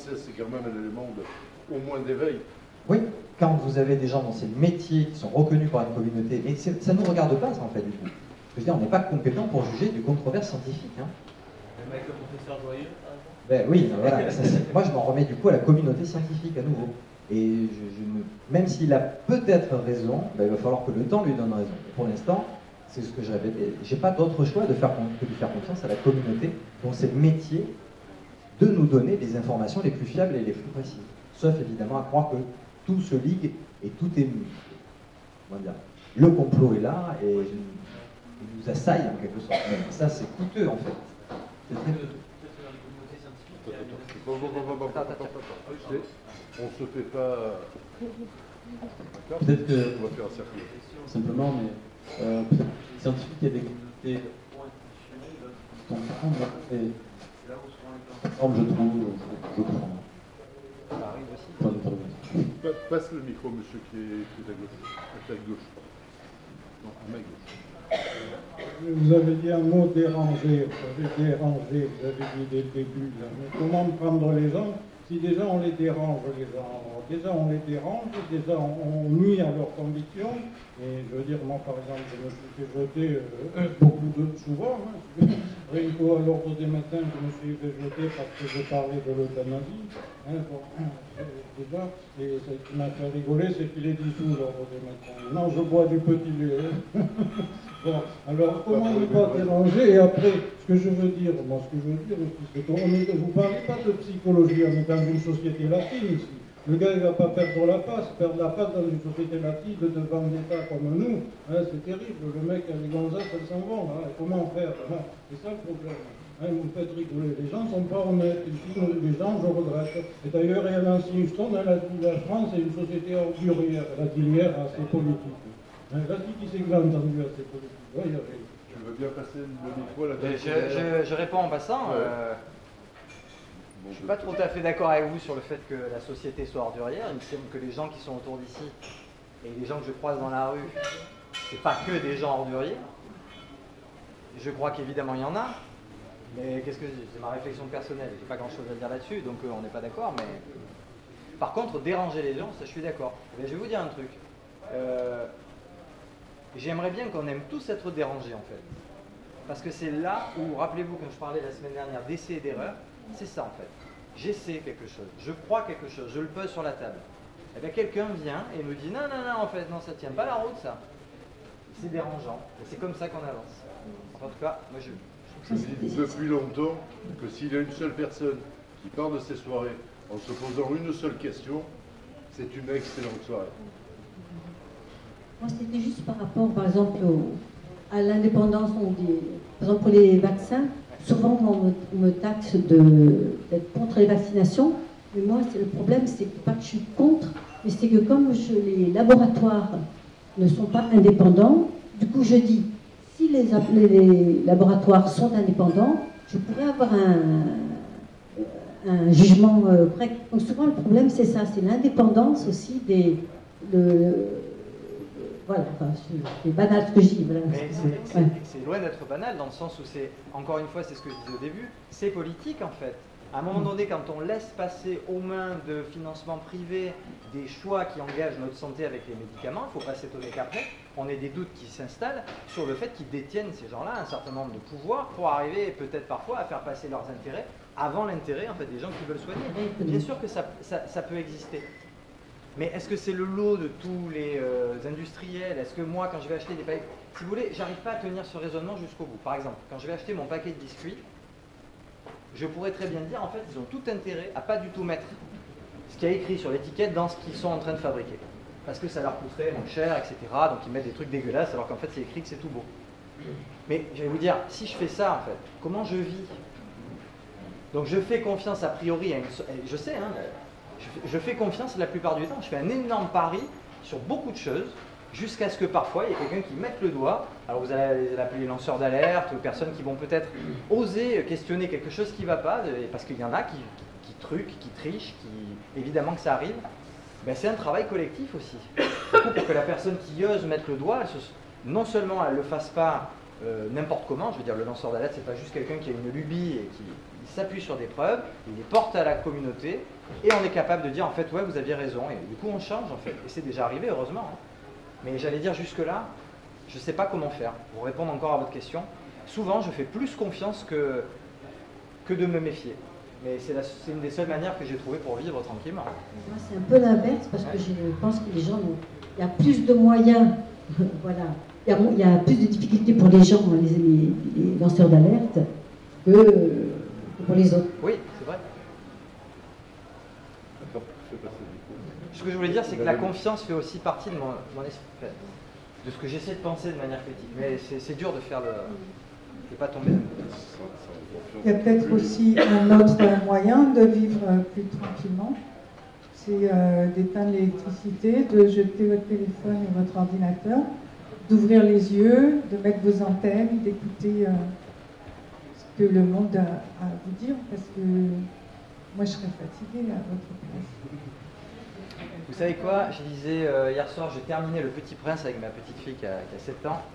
ça, c'est quand même un élément de, au moins d'éveil. Oui, quand vous avez des gens dans ces métiers qui sont reconnus par une communauté, et ça ne nous regarde pas, ça, en fait, du coup. Je veux dire, on n'est pas compétent pour juger des controverses scientifiques. Hein. Même avec le professeur Joyeux, par exemple. Ben oui, voilà, ça, moi je m'en remets du coup à la communauté scientifique à nouveau. Et je, je ne, même s'il a peut-être raison, ben, il va falloir que le temps lui donne raison. Pour l'instant, c'est ce que je répète, j'ai pas d'autre choix de faire, que de faire confiance à la communauté dont c'est le métier de nous donner les informations les plus fiables et les plus précises. Sauf évidemment à croire que tout se ligue et tout est... Comment dire, le complot est là et il nous assaille en quelque sorte. Mais ça c'est coûteux en fait. C'est très coûteux. On se fait pas... Peut-être que... On va faire un cercle. Simplement, mais euh, peut-être les scientifiques, il y a des communautés qui sont grandes, et forme, je trouve, je crois. Ça arrive aussi. Point d'interrogation. Passe le micro, monsieur, qui est, qui est à gauche. À ta gauche. Non, à ma gauche. Vous avez dit un mot dérangé, vous avez dérangé, vous avez dit dès le début. Là. Mais comment prendre les gens si déjà on les dérange, les gens, déjà on les dérange, déjà on, on nuit à leurs convictions. Et je veux dire, moi par exemple, je me suis fait jeter euh, beaucoup de souvent, hein, rien qu'à l'ordre des matins, je me suis fait jeter parce que je parlais de l'euthanasie. Hein, bon, déjà, et ce qui m'a fait rigoler, c'est qu'il est dissous l'ordre des matins. Non, je bois du petit lait. Bon, alors comment ne pas déranger? Et après, ce que je veux dire, moi ce que je veux dire aussi, c'est que vous ne parlez pas de psychologie, on est dans une société latine ici. Le gars, il ne va pas perdre la face, perdre la face dans une société latine devant l'État comme nous, hein, c'est terrible. Le mec, les gonzesses, elles s'en vont, hein, comment faire hein, c'est ça le problème. Hein, vous me faites rigoler, les gens ne sont pas honnêtes, ici, les gens, je regrette. Et d'ailleurs, il y a Nancy Houston, elle a dit la France est une société ordurière, elle a dit hier assez politique. Hein, elle a dit qui c'est que j'ai entendu assez politique. Ouais, il y avait... Tu veux bien passer le micro à la Je, je, je réponds en passant. Ouais. Euh, je ne suis pas tout à fait d'accord avec vous sur le fait que la société soit ordurière. Il me semble que les gens qui sont autour d'ici et les gens que je croise dans la rue, c'est pas que des gens orduriers. Je crois qu'évidemment il y en a. Mais qu'est-ce que c'est ma réflexion personnelle. J'ai pas grand-chose à dire là-dessus, donc euh, on n'est pas d'accord. Mais par contre, déranger les gens, ça je suis d'accord. Mais je vais vous dire un truc. Euh, J'aimerais bien qu'on aime tous être dérangés en fait. Parce que c'est là où, rappelez-vous quand je parlais la semaine dernière d'essai et d'erreur, c'est ça en fait. J'essaie quelque chose, je crois quelque chose, je le pose sur la table. Et bien quelqu'un vient et me dit non, non, non, en fait, non, ça tient pas la route ça. C'est dérangeant. Et c'est comme ça qu'on avance. En tout cas, moi je... Je dis depuis longtemps que s'il y a une seule personne qui part de ces soirées en se posant une seule question, c'est une excellente soirée. Moi, c'était juste par rapport, par exemple, au, à l'indépendance, on dit, par exemple, pour les vaccins, souvent on me, me taxe d'être contre les vaccinations, mais moi, le problème, c'est pas que je suis contre, mais c'est que comme je, les laboratoires ne sont pas indépendants, du coup, je dis, si les, les laboratoires sont indépendants, je pourrais avoir un, un jugement euh, correct. Donc souvent, le problème, c'est ça, c'est l'indépendance aussi des... Le, Voilà, enfin, c'est banal ce que je dis. Voilà. Mais c'est ouais. loin d'être banal dans le sens où c'est, encore une fois, c'est ce que je disais au début, c'est politique en fait. À un moment donné, quand on laisse passer aux mains de financement privé des choix qui engagent notre santé avec les médicaments, il ne faut pas s'étonner qu'après, on ait des doutes qui s'installent sur le fait qu'ils détiennent, ces gens-là, un certain nombre de pouvoirs pour arriver peut-être parfois à faire passer leurs intérêts avant l'intérêt en fait, des gens qui veulent soigner. Bien sûr que ça, ça, ça peut exister. Mais est-ce que c'est le lot de tous les euh, industriels? Est-ce que moi, quand je vais acheter des paquets... Si vous voulez, j'arrive pas à tenir ce raisonnement jusqu'au bout. Par exemple, quand je vais acheter mon paquet de biscuits, je pourrais très bien dire, en fait, ils ont tout intérêt à pas du tout mettre ce qu'il y a écrit sur l'étiquette dans ce qu'ils sont en train de fabriquer. Parce que ça leur coûterait moins cher, et cetera. Donc ils mettent des trucs dégueulasses alors qu'en fait c'est écrit que c'est tout beau. Mais je vais vous dire, si je fais ça, en fait, comment je vis? Donc je fais confiance a priori à une... Je sais, hein, je fais confiance la plupart du temps, je fais un énorme pari sur beaucoup de choses, jusqu'à ce que parfois il y ait quelqu'un qui mette le doigt. Alors vous allez l'appeler les lanceurs d'alerte, ou personnes qui vont peut-être oser questionner quelque chose qui ne va pas, parce qu'il y en a qui, qui, qui truquent, qui trichent, qui, évidemment que ça arrive. Ben, c'est un travail collectif aussi. Du coup, pour que la personne qui ose mettre le doigt, elle se, non seulement elle ne le fasse pas euh, n'importe comment, je veux dire le lanceur d'alerte c'est pas juste quelqu'un qui a une lubie et qui il s'appuie sur des preuves, il les porte à la communauté, et on est capable de dire en fait ouais vous aviez raison, et du coup on change en fait, et c'est déjà arrivé heureusement. Hein. Mais j'allais dire jusque-là, je ne sais pas comment faire. Pour répondre encore à votre question, souvent je fais plus confiance que, que de me méfier. Mais c'est une des seules manières que j'ai trouvées pour vivre tranquillement. Moi c'est un peu l'inverse parce que je pense que les gens, il y a plus de moyens, voilà, il y, a, il y a plus de difficultés pour les gens, les, les, les lanceurs d'alerte, que, que pour les autres. Oui, c'est vrai. Ce que je voulais dire, c'est que la confiance fait aussi partie de mon, mon esprit, de ce que j'essaie de penser de manière critique. Mais c'est dur de faire le... de ne pas tomber. Il y a peut-être aussi un autre moyen de vivre plus tranquillement. C'est euh, d'éteindre l'électricité, de jeter votre téléphone et votre ordinateur, d'ouvrir les yeux, de mettre vos antennes, d'écouter euh, ce que le monde a à vous dire, parce que moi je serais fatiguée à votre place. Vous savez quoi? Je disais euh, hier soir, j'ai terminé Le Petit Prince avec ma petite fille qui a, qui a sept ans.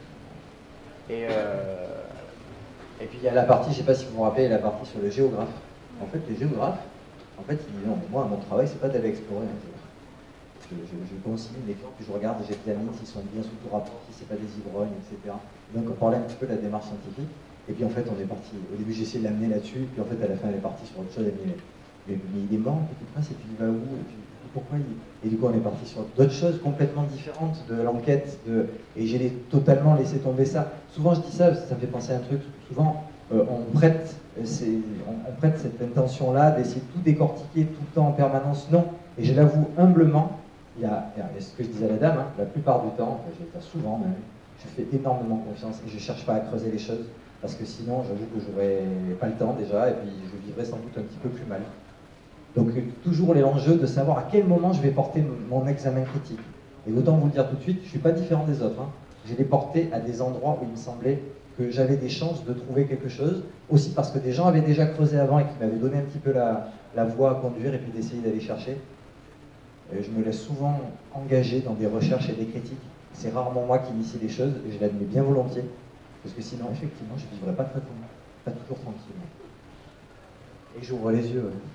Et, euh, et puis il y a la partie, je ne sais pas si vous vous rappelez, la partie sur le géographe. En fait, les géographes, en fait, ils disent non, moi, mon travail, c'est pas d'aller explorer. Hein, je, je, je consigne les gens, puis je regarde, j'examine s'ils sont bien sous tout rapport, si c'est pas des ivrognes, et cetera. Donc on parlait un petit peu de la démarche scientifique. Et puis en fait, on est parti. Au début, j'ai essayé de l'amener là-dessus, puis en fait, à la fin, elle est partie sur autre chose. Elle dit, mais, mais il est mort, le Petit Prince, et puis il va où? Et puis, pourquoi il... Et du coup, on est parti sur d'autres choses complètement différentes de l'enquête. De... Et j'ai totalement laissé tomber ça. Souvent, je dis ça, ça me fait penser à un truc. Souvent, euh, on, prête, on, on prête cette intention-là d'essayer de tout décortiquer tout le temps en permanence. Non. Et je l'avoue humblement, il y a, il y a ce que je disais à la dame, hein, la plupart du temps, enfin, je vais dire souvent même, je fais énormément confiance et je ne cherche pas à creuser les choses. Parce que sinon, j'avoue que j'aurais pas le temps déjà, et puis je vivrais sans doute un petit peu plus mal. Donc toujours l'enjeu de savoir à quel moment je vais porter mon examen critique. Et autant vous le dire tout de suite, je ne suis pas différent des autres. Hein. Je l'ai porté à des endroits où il me semblait que j'avais des chances de trouver quelque chose, aussi parce que des gens avaient déjà creusé avant et qui m'avaient donné un petit peu la, la voie à conduire et puis d'essayer d'aller chercher. Et je me laisse souvent engager dans des recherches et des critiques. C'est rarement moi qui initie les choses et je l'admets bien volontiers. Parce que sinon, effectivement, je ne vivrais pas, très, pas toujours tranquillement. Et j'ouvre les yeux. Ouais.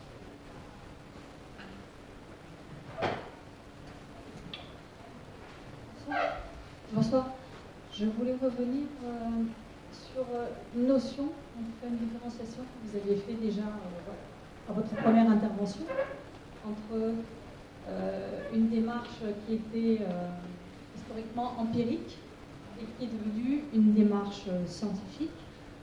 Bonsoir. Je voulais revenir euh, sur euh, une notion, en tout cas une différenciation que vous aviez fait déjà euh, à votre première intervention entre euh, une démarche qui était euh, historiquement empirique et qui est devenue une démarche euh, scientifique.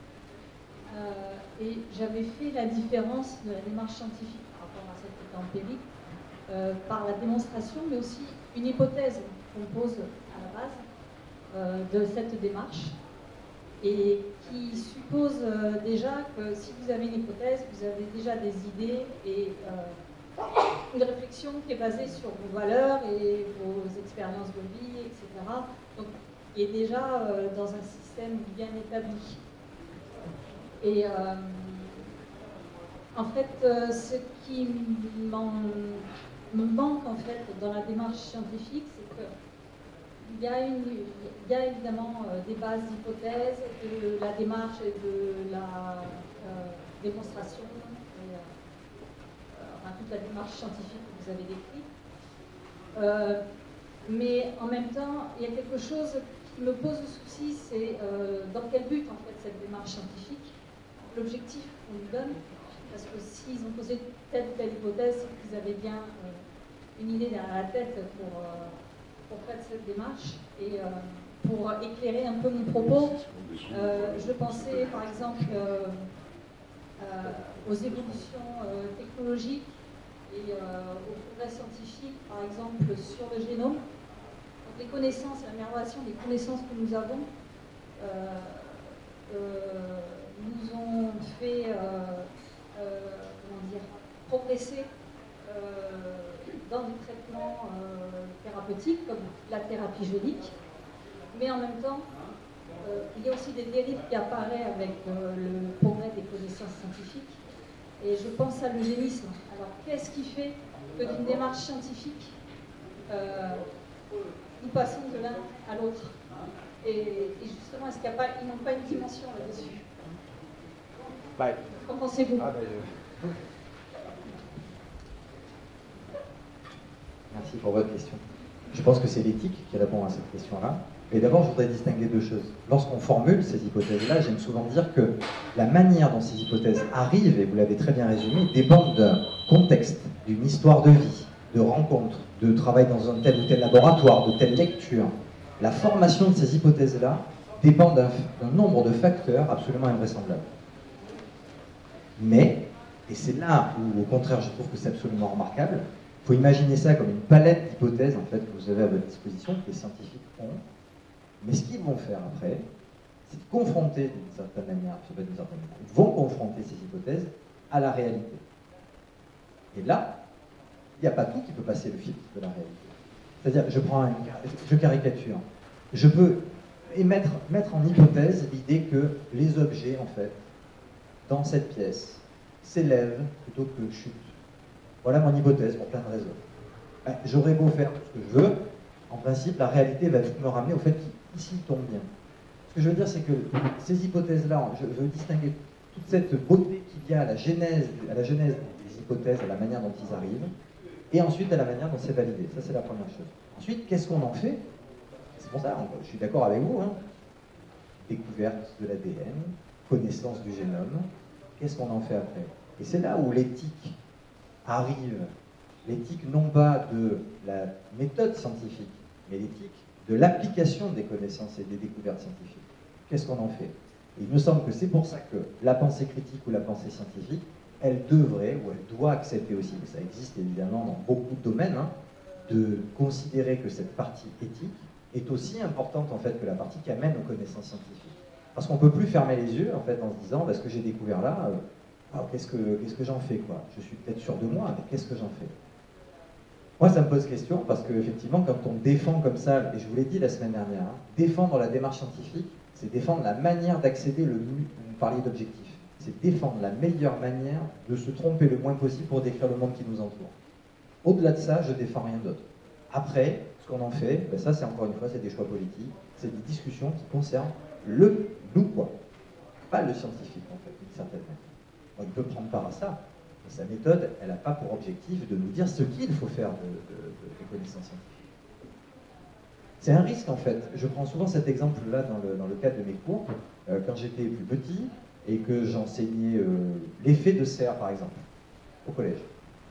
Euh, et j'avais fait la différence de la démarche scientifique par rapport à cette qui était empirique euh, par la démonstration, mais aussi une hypothèse qu'on pose à la base Euh, de cette démarche et qui suppose euh, déjà que si vous avez une hypothèse, vous avez déjà des idées et euh, une réflexion qui est basée sur vos valeurs et vos expériences de vie, et cetera. Donc, qui est déjà euh, dans un système bien établi. Et euh, en fait, euh, ce qui me manque en fait dans la démarche scientifique, c'est que Il y, a une, il y a évidemment euh, des bases d'hypothèses, de la démarche et de la euh, démonstration, et, euh, enfin toute la démarche scientifique que vous avez décrite. Euh, mais en même temps, il y a quelque chose qui me pose le souci, c'est euh, dans quel but en fait cette démarche scientifique, l'objectif qu'on lui donne, parce que s'ils ont posé telle ou telle hypothèse, c'est qu'ils avaient bien euh, une idée derrière la tête pour... Euh, pour faire cette démarche et euh, pour éclairer un peu mon propos, euh, je pensais par exemple euh, euh, aux évolutions euh, technologiques et euh, aux progrès scientifiques, par exemple sur le génome. Donc, les connaissances, l'amélioration des connaissances que nous avons euh, euh, nous ont fait euh, euh, comment dire, progresser euh, dans des traitements euh, thérapeutiques comme la thérapie génique, mais en même temps, euh, il y a aussi des dérives qui apparaissent avec euh, le progrès des connaissances scientifiques, et je pense à l'eugénisme. Alors, qu'est-ce qui fait que d'une démarche scientifique, euh, nous passons de l'un à l'autre? et, et justement, est-ce qu'il n'y a pas, ils n'ont pas une dimension là-dessus? Bah, Qu'en pensez-vous? ah, bah, je... Merci pour votre question. Je pense que c'est l'éthique qui répond à cette question-là. Et d'abord, je voudrais distinguer deux choses. Lorsqu'on formule ces hypothèses-là, j'aime souvent dire que la manière dont ces hypothèses arrivent, et vous l'avez très bien résumé, dépendent d'un contexte, d'une histoire de vie, de rencontres, de travail dans un tel ou tel laboratoire, de telle lecture. La formation de ces hypothèses-là dépend d'un nombre de facteurs absolument invraisemblables. Mais, et c'est là où, au contraire, je trouve que c'est absolument remarquable, il faut imaginer ça comme une palette d'hypothèses en fait, que vous avez à votre disposition, que les scientifiques ont. Mais ce qu'ils vont faire après, c'est de confronter d'une certaine manière, je sais pas d'une certaine manière, ils vont confronter ces hypothèses à la réalité. Et là, il n'y a pas tout qui peut passer le filtre de la réalité. C'est-à-dire, je prends un, je caricature, je peux émettre, mettre en hypothèse l'idée que les objets, en fait, dans cette pièce, s'élèvent plutôt que chutent. Voilà mon hypothèse pour plein de raisons. Ben, j'aurais beau faire tout ce que je veux, en principe, la réalité va vite me ramener au fait qu'ici, il tombe bien. Ce que je veux dire, c'est que ces hypothèses-là, je veux distinguer toute cette beauté qu'il y a à la genèse, à la genèse des hypothèses, à la manière dont ils arrivent, et ensuite à la manière dont c'est validé. Ça, c'est la première chose. Ensuite, qu'est-ce qu'on en fait? C'est pour ça, je suis d'accord avec vous, hein. Découverte de l'A D N, connaissance du génome, qu'est-ce qu'on en fait après? Et c'est là où l'éthique arrive. L'éthique non pas de la méthode scientifique, mais l'éthique de l'application des connaissances et des découvertes scientifiques. Qu'est-ce qu'on en fait? Et il me semble que c'est pour ça que la pensée critique ou la pensée scientifique, elle devrait, ou elle doit accepter aussi, mais ça existe évidemment dans beaucoup de domaines, hein, de considérer que cette partie éthique est aussi importante en fait que la partie qui amène aux connaissances scientifiques. Parce qu'on ne peut plus fermer les yeux en fait en se disant, bah, ce que j'ai découvert là, euh, ah, qu'est-ce que, qu'est-ce que j'en fais quoi? Je suis peut-être sûr de moi, mais qu'est-ce que j'en fais? Moi, ça me pose question parce qu'effectivement, quand on défend comme ça, et je vous l'ai dit la semaine dernière, hein, défendre la démarche scientifique, c'est défendre la manière d'accéder le mieux, vous parliez d'objectif, c'est défendre la meilleure manière de se tromper le moins possible pour décrire le monde qui nous entoure. Au-delà de ça, je défends rien d'autre. Après, ce qu'on en fait, ben ça c'est encore une fois, c'est des choix politiques, c'est des discussions qui concernent le nous quoi, pas le scientifique en fait, d'une certaine manière. Bon, il peut prendre part à ça. Sa méthode, elle n'a pas pour objectif de nous dire ce qu'il faut faire de, de, de, de connaissances scientifiques. C'est un risque en fait. Je prends souvent cet exemple-là dans le, dans le cadre de mes cours, euh, quand j'étais plus petit et que j'enseignais euh, l'effet de serre par exemple, au collège.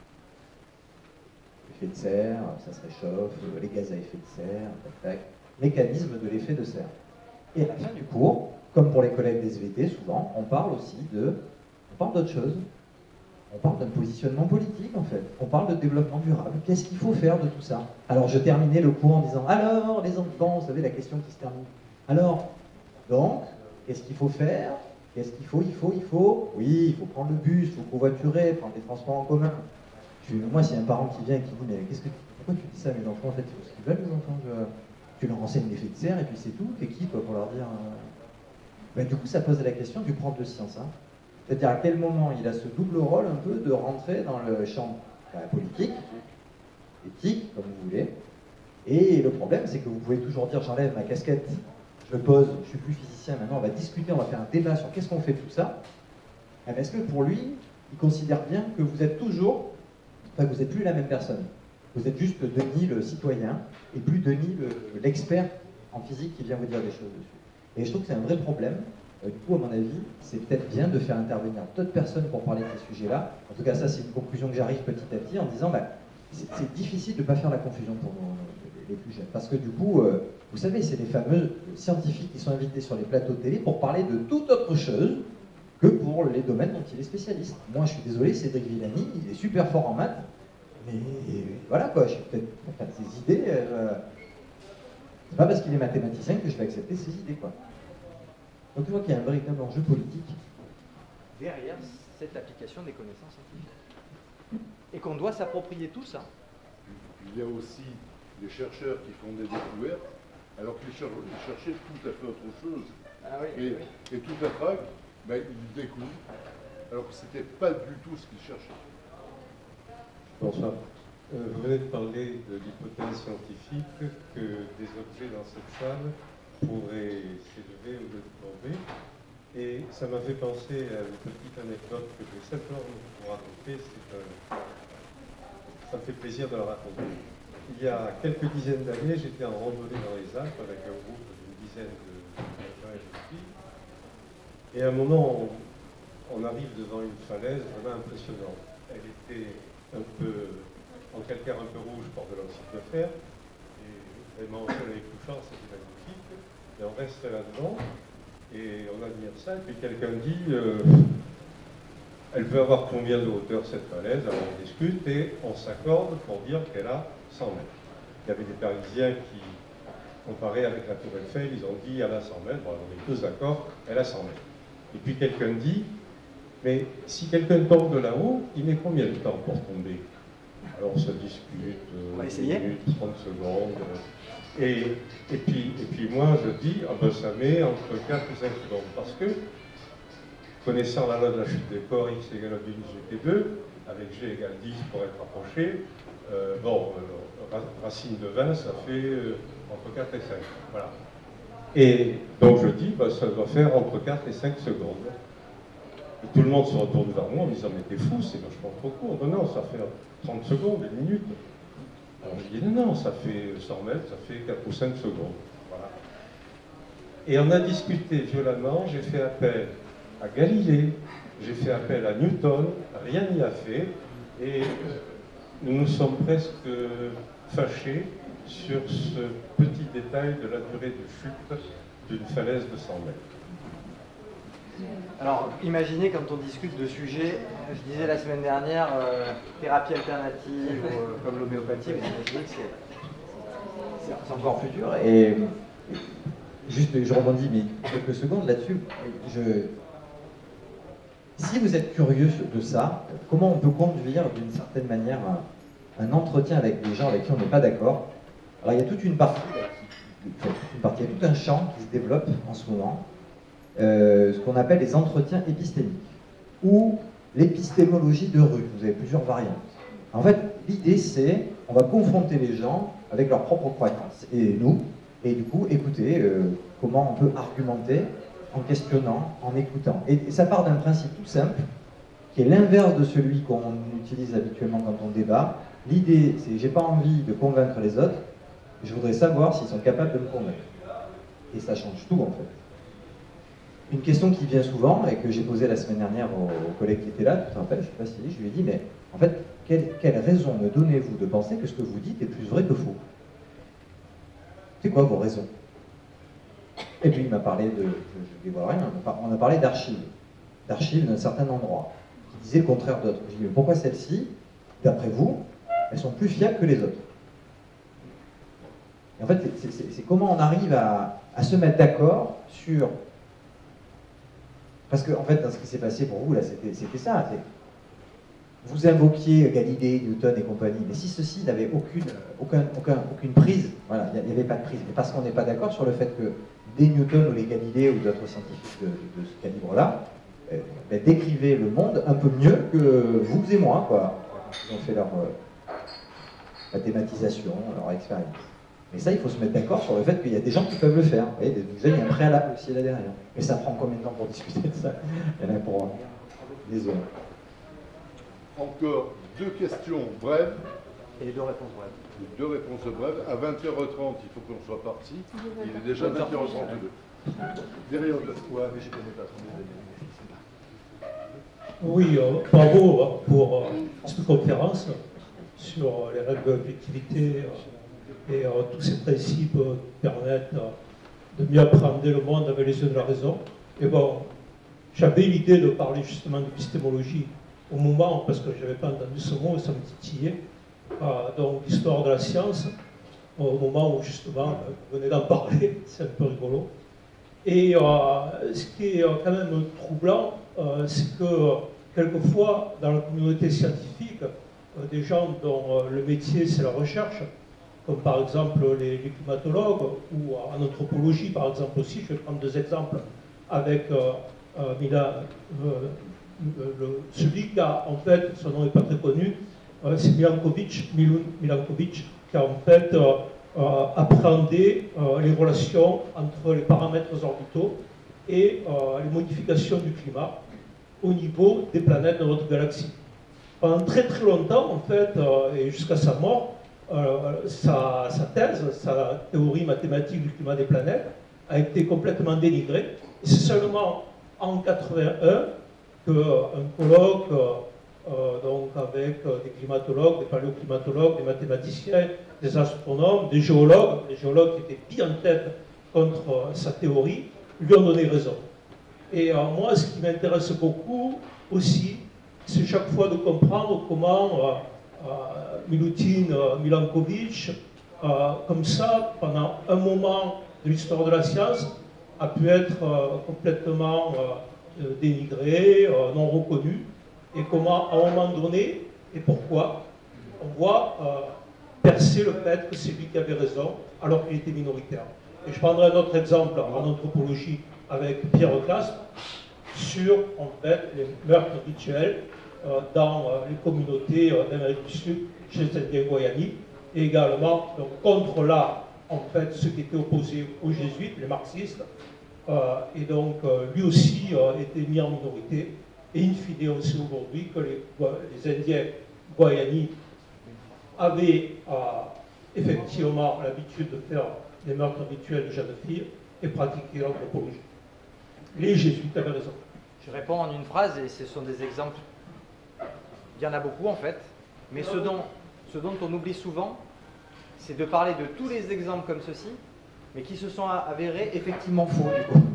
L'effet de serre, ça se réchauffe, les gaz à effet de serre, tac, tac, mécanisme de l'effet de serre. Et à la fin du cours, comme pour les collègues des S V T, souvent, on parle aussi de, on parle d'autre chose. On parle d'un positionnement politique, en fait. On parle de développement durable. Qu'est-ce qu'il faut faire de tout ça? Alors, je terminais le cours en disant, alors, les enfants, vous savez, la question qui se termine. Alors, donc, qu'est-ce qu'il faut faire? Qu'est-ce qu'il faut? Il faut, il faut. Oui, il faut prendre le bus, il faut covoiturer, prendre des transports en commun. Je, moi, s'il y a un parent qui vient et qui dit, mais qu'est-ce que, pourquoi tu dis ça, mes enfants? En fait, c'est ce qu'ils veulent, les enfants. Je, tu leur enseignes l'effet de serre et puis c'est tout. T'es qui, toi, pour leur dire euh... ben, du coup, ça pose la question du prof de science, hein. C'est-à-dire à quel moment il a ce double rôle un peu de rentrer dans le champ ben, politique, éthique, comme vous voulez. Et le problème, c'est que vous pouvez toujours dire, j'enlève ma casquette, je pose, je suis plus physicien, maintenant on va discuter, on va faire un débat sur qu'est-ce qu'on fait de tout ça. Mais est-ce que pour lui, il considère bien que vous êtes toujours, enfin que vous n'êtes plus la même personne. Vous êtes juste Denis le citoyen, et plus Denis l'expert en physique qui vient vous dire des choses dessus. Et je trouve que c'est un vrai problème. Du coup, à mon avis, c'est peut-être bien de faire intervenir d'autres personnes pour parler de ces sujets-là. En tout cas, ça, c'est une conclusion que j'arrive petit à petit en disant, bah, c'est difficile de ne pas faire la confusion pour nos, les plus jeunes. Parce que du coup, euh, vous savez, c'est les fameux scientifiques qui sont invités sur les plateaux de télé pour parler de toute autre chose que pour les domaines dont il est spécialiste. Moi, je suis désolé, Cédric Villani, il est super fort en maths, mais voilà quoi, j'ai peut-être enfin, ses idées. Euh, c'est pas parce qu'il est mathématicien que je vais accepter ses idées, quoi. Donc je vois qu'il y a un véritable enjeu politique derrière cette application des connaissances scientifiques. Et qu'on doit s'approprier tout ça. Il y a aussi des chercheurs qui font des découvertes, alors qu'ils cherchaient tout à fait autre chose. Ah oui, et, oui. et tout à fait, ben, ils découvrent, alors que ce n'était pas du tout ce qu'ils cherchaient. Bonsoir. Euh, vous venez de parler de l'hypothèse scientifique que des objets dans cette salle pourraient s'élever au lieu de tomber. Et ça m'a fait penser à une petite anecdote que je vais simplement vous raconter. C'est, euh, ça me fait plaisir de la raconter. Il y a quelques dizaines d'années, j'étais en randonnée dans les Alpes avec un groupe d'une dizaine de jeunes et de filles. Et à un moment, on, on arrive devant une falaise vraiment impressionnante. Elle était un peu, en calcaire un peu rouge par de l'oxyde de fer. Et vraiment, au soleil couchant, c'était magnifique. Et on reste là-dedans. Et on admire ça. Et puis quelqu'un dit, euh, elle peut avoir combien de hauteur cette falaise? Alors on discute et on s'accorde pour dire qu'elle a cent mètres. Il y avait des Parisiens qui, comparés avec la Tour Eiffel, ils ont dit elle a cent mètres. Bon, on est tous d'accord, elle a cent mètres. Et puis quelqu'un dit, mais si quelqu'un tombe de là-haut, il met combien de temps pour tomber? Alors on se discute, euh, une minute, trente secondes. Euh, et, et, puis, et puis moi je dis, ah ben ça met entre quatre et cinq secondes. Parce que, connaissant la loi de la chute des corps, X égale à deux, G T deux, avec G égale dix pour être rapproché, euh, bon, euh, racine de vingt, ça fait euh, entre quatre et cinq. Voilà. Et donc je dis, ben, ça doit faire entre quatre et cinq secondes. Et tout le monde se retourne vers moi en me disant, mais t'es fou, c'est vachement trop court. Non, non, ça fait trente secondes, une minute. Alors je dis, non, non, ça fait cent mètres, ça fait quatre ou cinq secondes. Voilà. Et on a discuté violemment, j'ai fait appel à Galilée, j'ai fait appel à Newton, rien n'y a fait, et nous nous sommes presque fâchés sur ce petit détail de la durée de chute d'une falaise de cent mètres. Alors, imaginez quand on discute de sujets, je disais la semaine dernière, euh, thérapie alternative, euh, comme l'homéopathie, mais imaginez que c'est, c'est encore plus dur. Et juste, je rebondis, mais quelques secondes là-dessus. Je... Si vous êtes curieux de ça, comment on peut conduire d'une certaine manière un, un entretien avec des gens avec qui on n'est pas d'accord? Alors, il y a toute une partie, une partie, il y a tout un champ qui se développe en ce moment. Euh, ce qu'on appelle les entretiens épistémiques, ou l'épistémologie de rue. Vous avez plusieurs variantes. En fait, l'idée c'est, on va confronter les gens avec leurs propres croyances, et nous, et du coup, écouter euh, comment on peut argumenter en questionnant, en écoutant. Et, et ça part d'un principe tout simple, qui est l'inverse de celui qu'on utilise habituellement quand on débat. L'idée, c'est, j'ai pas envie de convaincre les autres, je voudrais savoir s'ils sont capables de me convaincre. Et ça change tout, en fait. Une question qui vient souvent, et que j'ai posée la semaine dernière au, au collègue qui était là, tu te rappelles, je ne sais pas si je lui ai dit, mais en fait, quelle, quelle raison me donnez-vous de penser que ce que vous dites est plus vrai que faux? C'est quoi vos raisons? Et puis il m'a parlé de, je ne dévoile rien, on a parlé d'archives, d'archives d'un certain endroit, qui disaient le contraire d'autres. Je lui ai dit, mais pourquoi celles-ci, d'après vous, elles sont plus fiables que les autres? Et en fait, c'est, c'est, c'est comment on arrive à, à se mettre d'accord sur... Parce que, en fait, dans ce qui s'est passé pour vous, là, c'était, c'était ça. C'est... Vous invoquiez Galilée, Newton et compagnie, mais si ceux-ci n'avaient aucune, aucun, aucun, aucune prise, voilà, il n'y avait pas de prise, mais parce qu'on n'est pas d'accord sur le fait que des Newton ou les Galilée ou d'autres scientifiques de, de, de ce calibre-là euh, ben, décrivaient le monde un peu mieux que vous et moi, quoi. Ils ont fait leur euh, mathématisation, leur expérience. Mais ça, il faut se mettre d'accord sur le fait qu'il y a des gens qui peuvent le faire. Vous voyez, il y a un préalable aussi là derrière. Mais ça prend combien de temps pour discuter de ça? Il y en a pour des heures. Encore deux questions brèves. Et deux réponses brèves. Deux réponses brèves. À vingt heures trente, il faut qu'on soit parti. Il est déjà vingt heures trente-deux. Derrière le... Ouais, mais je connais pas. Oui, euh, bravo pour euh, cette conférence sur les règles d'objectivité. Euh, Et euh, tous ces principes euh, permettent euh, de mieux appréhender le monde avec les yeux de la raison. Et bon, j'avais l'idée de parler justement d'épistémologie au moment, parce que je n'avais pas entendu ce mot et ça me titillait, euh, donc l'histoire de la science, au moment où justement, euh, vous venez d'en parler, c'est un peu rigolo. Et euh, ce qui est euh, quand même troublant, euh, c'est que euh, quelquefois, dans la communauté scientifique, euh, des gens dont euh, le métier c'est la recherche, comme par exemple les, les climatologues, ou en anthropologie par exemple aussi, je vais prendre deux exemples, avec euh, euh, Mila, euh, le, celui qui a, en fait, son nom n'est pas très connu, euh, c'est Milankovitch, Milun Milankovitch, qui a en fait euh, euh, appréhendé euh, les relations entre les paramètres orbitaux et euh, les modifications du climat au niveau des planètes de notre galaxie. Pendant très très longtemps, en fait, euh, et jusqu'à sa mort, euh, sa, sa thèse, sa théorie mathématique du climat des planètes a été complètement dénigrée. Et c'est seulement en quatre-vingt-un qu'un colloque, euh, donc avec des climatologues, des paléoclimatologues, des mathématiciens, des astronomes, des géologues, les géologues qui étaient bien en tête contre euh, sa théorie, lui ont donné raison. Et euh, moi, ce qui m'intéresse beaucoup aussi, c'est chaque fois de comprendre comment euh, euh, Milutin euh, Milankovic, euh, comme ça, pendant un moment de l'histoire de la science, a pu être euh, complètement euh, dénigré, euh, non reconnu, et comment, à un moment donné, et pourquoi, on voit euh, percer le fait que c'est lui qui avait raison, alors qu'il était minoritaire. Et je prendrai un autre exemple en anthropologie avec Pierre Classe sur, en fait, les meurtres rituels euh, dans euh, les communautés euh, d'Amérique du Sud, chez les Indiens Guayani, et également donc, contre là, en fait, ceux qui étaient opposés aux jésuites, les marxistes, euh, et donc euh, lui aussi euh, était mis en minorité. Et in fine, on sait aujourd'hui que les, les Indiens Guayani avaient euh, effectivement l'habitude de faire des meurtres rituels de jeunes filles et pratiquer l'anthropologie. Les jésuites avaient raison. Je réponds en une phrase, et ce sont des exemples. Il y en a beaucoup en fait, mais ce dont, ce dont on oublie souvent, c'est de parler de tous les exemples comme ceci, mais qui se sont avérés effectivement faux du coup.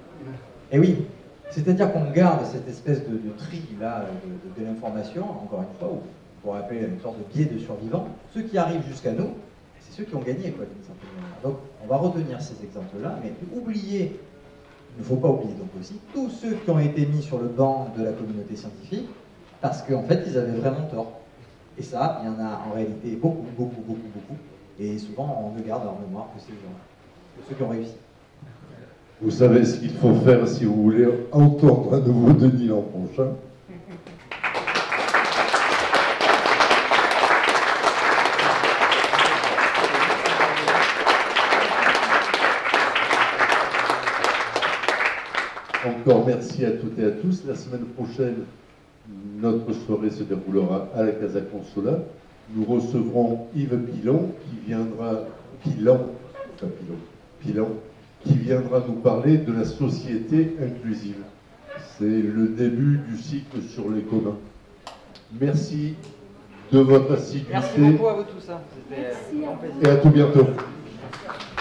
Et oui, c'est-à-dire qu'on garde cette espèce de, de tri là de, de, de l'information, encore une fois, ou on pourrait appeler une sorte de biais de survivants. Ceux qui arrivent jusqu'à nous, c'est ceux qui ont gagné, quoi, d'une certaine manière. Donc, on va retenir ces exemples-là, mais oublier, il ne faut pas oublier donc aussi, tous ceux qui ont été mis sur le banc de la communauté scientifique, parce qu'en fait, ils avaient vraiment tort. Et ça, il y en a en réalité beaucoup, beaucoup, beaucoup, beaucoup. Et souvent, on ne garde en mémoire que ces gens, que ceux qui ont réussi. Vous savez ce qu'il faut faire si vous voulez entendre à nouveau Denis l'an prochain. Encore merci à toutes et à tous. La semaine prochaine, notre soirée se déroulera à la Casa Consola. Nous recevrons Yves Pilon qui viendra, Pilon, enfin Pilon, Pilon, qui viendra nous parler de la société inclusive. C'est le début du cycle sur les communs. Merci de votre assiduité. Merci beaucoup à vous tous. Hein. C'était un grand plaisir. Et à tout bientôt.